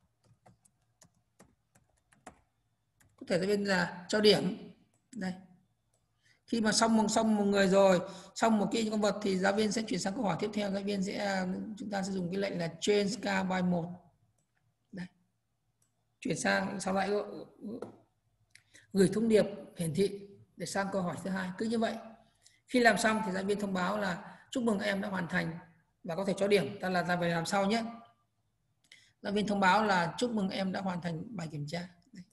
Có thể giáo viên là cho điểm. Đây. Khi mà xong một người rồi, xong một cái con vật thì giáo viên sẽ chuyển sang câu hỏi tiếp theo. Giáo viên chúng ta sẽ dùng cái lệnh là change K by 1. Đây. Chuyển sang, sau lại gửi thông điệp hiển thị để sang câu hỏi thứ hai. Cứ như vậy. Khi làm xong thì giáo viên thông báo là chúc mừng em đã hoàn thành và có thể cho điểm. Ta phải làm sau nhé. Giáo viên thông báo là chúc mừng em đã hoàn thành bài kiểm tra. Đây.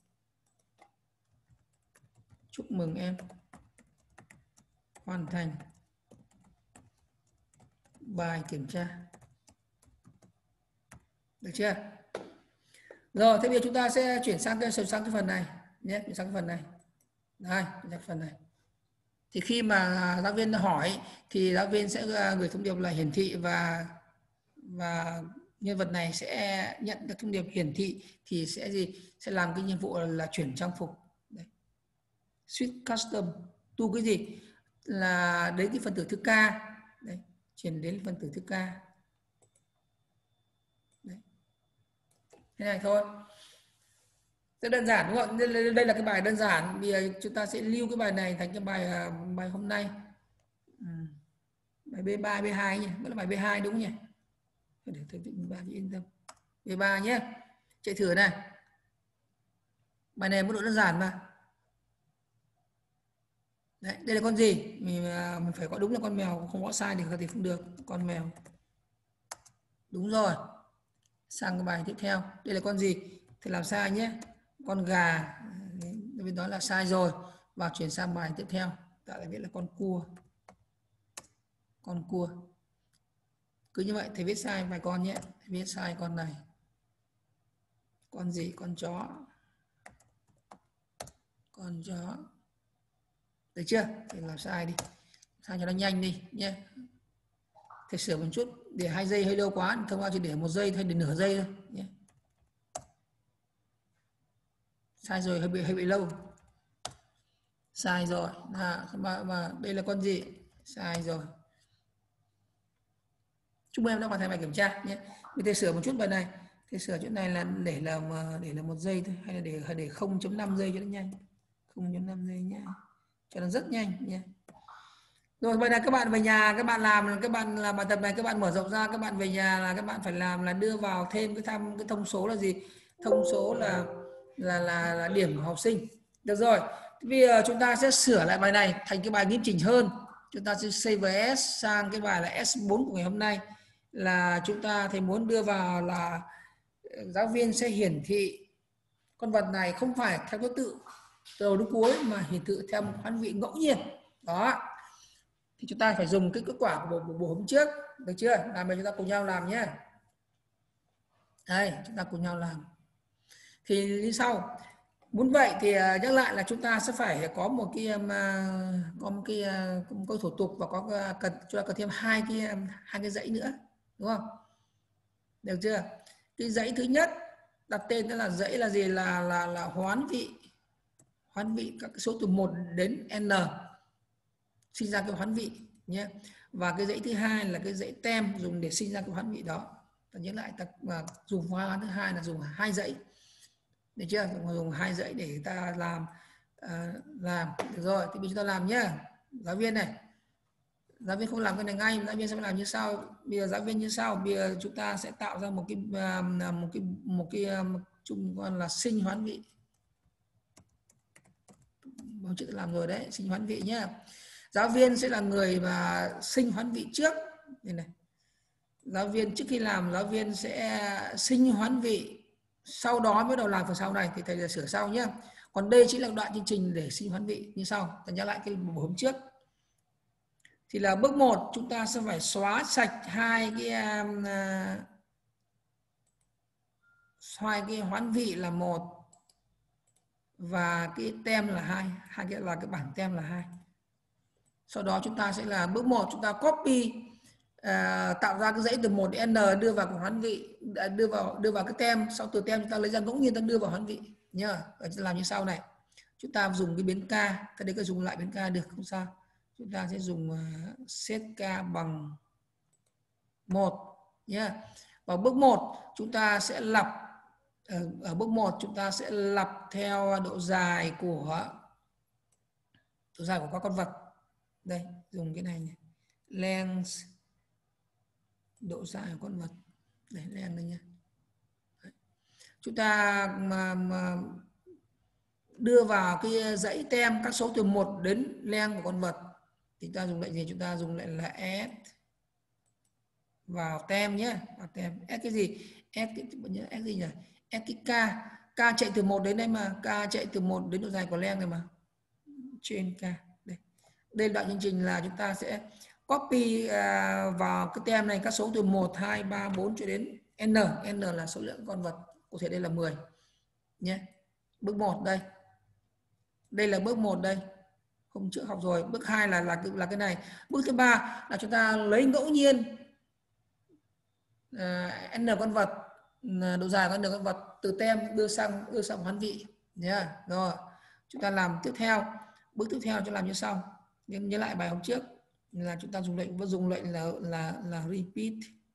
Chúc mừng em hoàn thành bài kiểm tra. Được chưa? Rồi, thế bây giờ chúng ta sẽ chuyển sang cái phần này nhé, chuyển sang cái phần này. Đây, cái phần này. Thì khi mà giáo viên hỏi thì giáo viên sẽ gửi thông điệp là hiển thị, và nhân vật này sẽ nhận được thông điệp hiển thị thì sẽ gì? Sẽ làm cái nhiệm vụ là chuyển trang phục. Đây. Switch custom to cái gì? Là đến cái phần tử thứ K. Đấy, chuyển đến phần tử thứ K. Đấy. Thế này thôi. Rất đơn giản đúng không? Đây là cái bài đơn giản. Bây giờ chúng ta sẽ lưu cái bài này thành cái bài hôm nay. Bài B3, B2 nhỉ? Vẫn là bài B2 đúng không nhỉ? Để thầy tự B3 thì yên tâm. B3 nhé. Chạy thử này. Bài này mức độ đơn giản mà. Đấy, đây là con gì? Mình phải gọi đúng là con mèo, không có sai thì không được. Con mèo. Đúng rồi. Sang cái bài tiếp theo. Đây là con gì? Thì làm sai nhé. con gà, mình nói là sai rồi. Và chuyển sang bài tiếp theo, ta lại viết là con cua. Con cua. Cứ như vậy thầy viết sai vài con nhé. Thầy viết sai con này. Con gì? Con chó. Con chó. Được chưa? Thầy làm sai đi. Sai cho nó nhanh đi nhé. Thầy sửa một chút. Để 2 giây hơi lâu quá. Thông qua chỉ để 1 giây thôi, để nửa giây thôi nhé. Sai rồi, hơi bị lâu. Sai rồi. Mà đây là con gì? Sai rồi. Chúc mừng em đã hoàn thành bài kiểm tra nhé. Bây giờ sửa một chút bài này. Thầy sửa chỗ này là để là 1 giây thôi, hay là để 0.5 giây cho nó nhanh. 0.5 giây nhé. Cho nó rất nhanh nhé. Rồi bài này các bạn về nhà các bạn làm bài tập này, các bạn mở rộng ra, các bạn về nhà là các bạn phải làm là đưa vào thêm cái thông số là gì? Thông số là điểm của học sinh. Được rồi. Bây giờ chúng ta sẽ sửa lại bài này thành cái bài nghiêm chỉnh hơn. Chúng ta sẽ save as sang cái bài là S4 của ngày hôm nay, là chúng ta thầy muốn đưa vào là giáo viên sẽ hiển thị con vật này không phải theo thứ tự từ đầu đến cuối mà hiển thị theo một hoán vị ngẫu nhiên. Đó. Thì chúng ta phải dùng cái kết quả của buổi hôm trước, được chưa? Làm bây chúng ta cùng nhau làm nhé. Đây, chúng ta cùng nhau làm. Thì như sau. Muốn vậy thì nhắc lại là chúng ta sẽ phải có một cái thủ tục và chúng ta cần thêm hai cái dãy nữa, đúng không? Được chưa? Cái dãy thứ nhất đặt tên đó là dãy là gì? Là hoán vị các số từ 1 đến n, sinh ra cái hoán vị nhé. Và cái dãy thứ hai là cái dãy tem dùng để sinh ra cái hoán vị đó. Ta nhớ lại, ta dùng phương án thứ hai là dùng 2 dãy. Được chưa? Dùng 2 dãy để ta làm được rồi. Thì bây giờ chúng ta làm nhé. Giáo viên này, giáo viên không làm cái này ngay, giáo viên sẽ làm như sau. Bây giờ giáo viên như sau, bây giờ chúng ta sẽ tạo ra một cái chung gọi là sinh hoán vị. Hôm trước làm rồi đấy, sinh hoán vị nhé. Giáo viên sẽ là người mà sinh hoán vị trước. Đây này. Giáo viên trước khi làm, giáo viên sẽ sinh hoán vị, sau đó mới đầu làm phần sau này thì thầy sẽ sửa sau nhé. Còn đây chỉ là đoạn chương trình để sinh hoán vị như sau. Ta nhớ lại cái buổi hôm trước. Thì là bước 1 chúng ta sẽ phải xóa sạch hai cái hoán vị là 1 và cái tem là 2 cái là cái bảng tem là 2. Sau đó chúng ta sẽ là bước 1 chúng ta copy tạo ra cái dãy từ 1 đến n, đưa vào cái hoán vị, đưa vào cái tem, sau từ tem chúng ta lấy ra ngẫu nhiên ta đưa vào hoán vị nhá. Làm như sau này. Chúng ta dùng cái biến k, cái đấy có dùng lại biến k được không sao. Chúng ta sẽ dùng set k bằng 1 nhá. Vào bước 1 chúng ta sẽ lặp ở bước 1 chúng ta sẽ lặp theo độ dài của các con vật. Đây, dùng cái này, length, độ dài của con vật. Đây, length đây nhé. Đấy. Chúng ta mà đưa vào cái dãy tem các số từ 1 đến length của con vật thì ta dùng lại gì? Chúng ta dùng lại là add vào tem nhé. Vào tem. Add cái gì? Add gì nhỉ? Add cái k chạy từ 1 đến đây mà. K chạy từ 1 đến độ dài của length này mà. Trên k. Đây đoạn chương trình là chúng ta sẽ copy vào cái tem này các số từ 1, 2, 3, 4 cho đến n. N là số lượng con vật. Cụ thể đây là 10 nhé. Bước 1 đây. Đây là bước 1 đây. Hôm trước học rồi. Bước 2 là cái này. Bước thứ 3 là chúng ta lấy ngẫu nhiên n con vật, độ dài của n con vật từ tem đưa sang hoán vị nhé. Rồi. Chúng ta làm tiếp theo. Bước tiếp theo chúng làm như sau. Nhớ lại bài hôm trước là chúng ta dùng lệnh là repeat.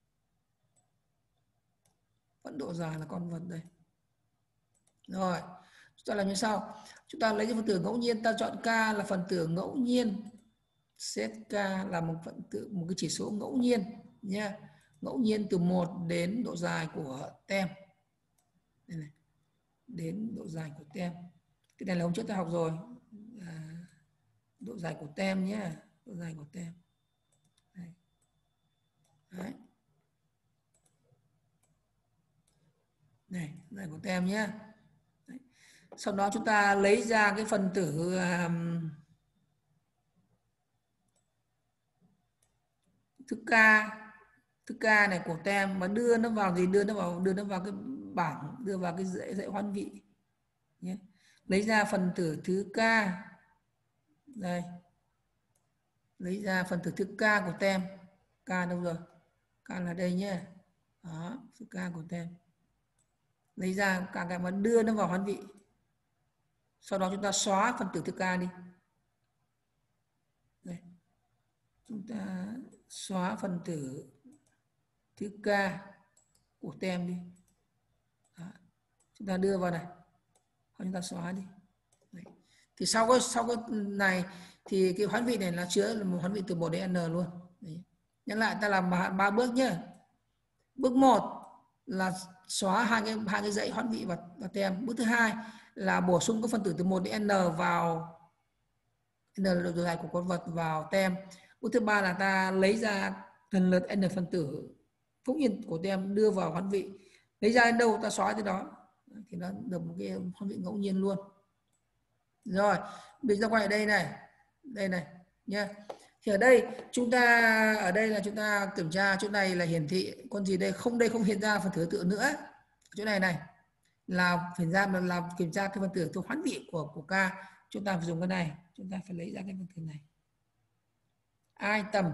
Vẫn độ dài là con vật đây. Rồi, chúng ta làm như sau. Chúng ta lấy cái phần tử ngẫu nhiên, ta chọn k là phần tử ngẫu nhiên. Set k là một cái chỉ số ngẫu nhiên nha. Ngẫu nhiên từ 1 đến độ dài của tem. Đây này. Đến độ dài của tem. Cái này là hôm trước ta học rồi. Độ dài của tem nhé. Độ dài của tem. Đây. Đấy. Này, dài của tem nhé. Đấy. Sau đó chúng ta lấy ra cái phần tử thức k này của tem mà đưa nó vào gì, đưa nó vào cái bảng, đưa vào cái dãy hoán vị nhé. Lấy ra phần tử thứ k đây, lấy ra phần tử thứ k của tem. K đâu rồi? K là đây nhé. Đó, thứ k của tem. Lấy ra cả cái mà đưa nó vào hoán vị. Sau đó chúng ta xóa phần tử thứ k đi. Đây. Chúng ta xóa phần tử thứ k của tem đi. Đó. Chúng ta đưa vào này. Hoặc chúng ta xóa đi. Đấy. Thì sau cái này thì cái hoán vị này là chứa là một hoán vị từ 1 đến n luôn. Đấy. Nhắc lại ta làm 3 bước nhé. Bước 1 là xóa hai cái dãy hoán vị và tem. Bước thứ hai là bổ sung các phần tử từ 1 đến n vào n là độ dài của con vật vào tem. Bước thứ ba là ta lấy ra lần lượt n phần tử phúc nhiên của tem đưa vào hoán vị. Lấy ra đến đâu ta xóa tới đó. Thì nó được một cái hoán vị ngẫu nhiên luôn. Rồi, mình ra ngoài đây này nhé. Thì ở đây chúng ta kiểm tra chỗ này là hiển thị con gì đây không hiện ra phần tử tự nữa. Chỗ này là phải ra là kiểm tra cái phần tử thuộc hoán vị của k. Chúng ta phải dùng cái này, chúng ta phải lấy ra cái phần tử này. Item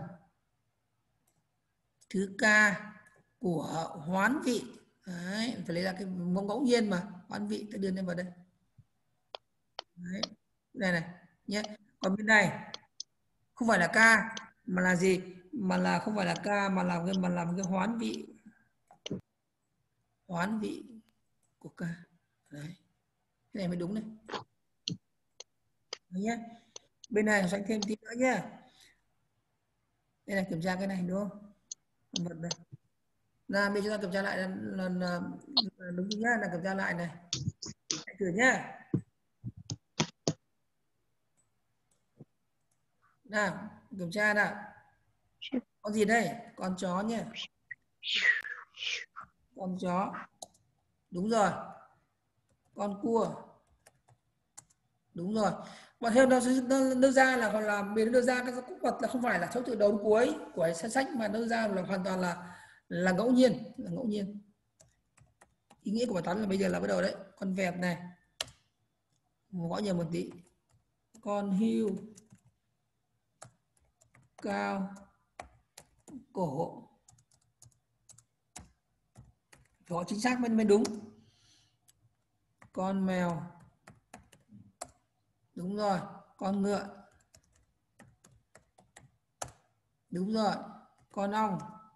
thứ k của hoán vị. Đấy, phải lấy ra cái ngẫu nhiên mà hoán vị ta đưa lên vào đây. Đấy. Này nhé. Còn bên này không phải là k mà là gì? Mà là không phải là k mà là cái hoán vị của k. Đấy. Cái này mới đúng này. Đấy nhé. Bên này xoay thêm tí nữa nhé. Đây là kiểm tra cái này đúng không? Vật đây. Là bây giờ chúng ta kiểm tra lại là đúng nhá, là kiểm tra lại này. Hãy thử nhá. Nào, kiểm tra nào. Con gì đây? Con chó nhé. Con chó. Đúng rồi. Con cua. Đúng rồi. Và theo nó đưa ra là còn là mình đưa ra cái cúc vật là không phải là số từ đầu đến cuối của sách mà đưa ra là hoàn toàn là ngẫu nhiên, Ý nghĩa của bài toán là bây giờ là bắt đầu đấy. Con vẹt này. Gõ nhiều một tí. Con hươu cao cổ. Gõ chính xác mới đúng. Con mèo. Đúng rồi. Con ngựa. Đúng rồi. Con ong.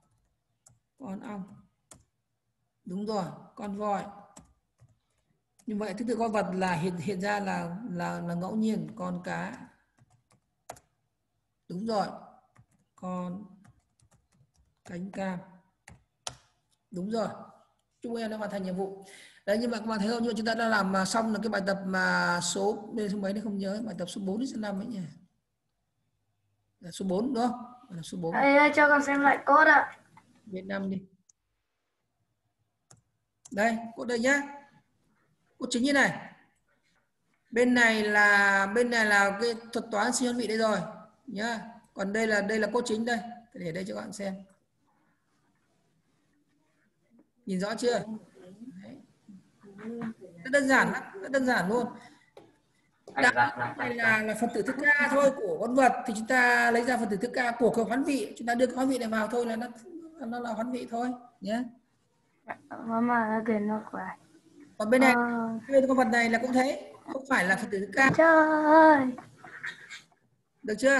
Đúng rồi. Con voi. Như vậy thứ tự con vật là hiện ra là ngẫu nhiên. Con cá. Đúng rồi. Con cánh cam. Đúng rồi. Chúc em đã hoàn thành nhiệm vụ. Đấy, nhưng mà các bạn thấy không, như chúng ta đã làm xong là cái bài tập mà số mấy đấy không nhớ, bài tập số 4 đến số 5 ấy nhỉ. Là số 4 đúng không? Là số 4. Thầy cho con xem lại code ạ. Việt Nam đi. Đây, code đây nhá. Code chính như này. Bên này là cái thuật toán siêu hoán vị đây rồi nhá. Còn đây là code chính đây. Để đây cho các bạn xem. Nhìn rõ chưa? Đấy. Rất đơn giản lắm, rất đơn giản luôn. Đây là phần tử thức k thôi của con vật thì chúng ta lấy ra phần tử thức k của cái hoán vị, chúng ta đưa cái hoán vị này vào thôi là nó là hoán vị thôi nhé. Mama kể nó quả. Còn bên này con vật này là cũng thế, không phải là phần tử thức k. Trời. Được chưa?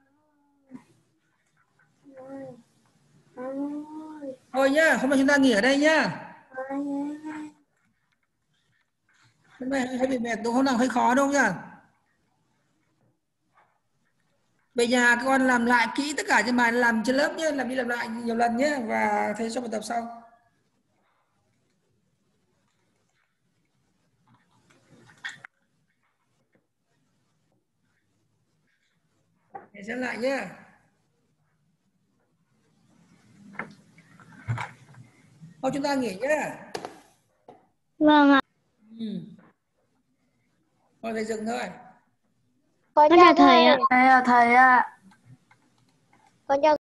Thôi nhá, hôm nay chúng ta nghỉ ở đây nhá. Hôm nay hơi bị mệt, hôm nào hơi khó đâu nhá. Về nhà các con làm lại kỹ tất cả trên bài, làm trên lớp nhé, làm đi làm lại nhiều lần nhé, và thấy cho bài tập sau. Để xem lại nhé. Thôi chúng ta nghỉ nhé. Vâng ạ. Con thầy dừng thôi. Con Con chào chào thầy ạ. thầy. Thầy ạ. Con chào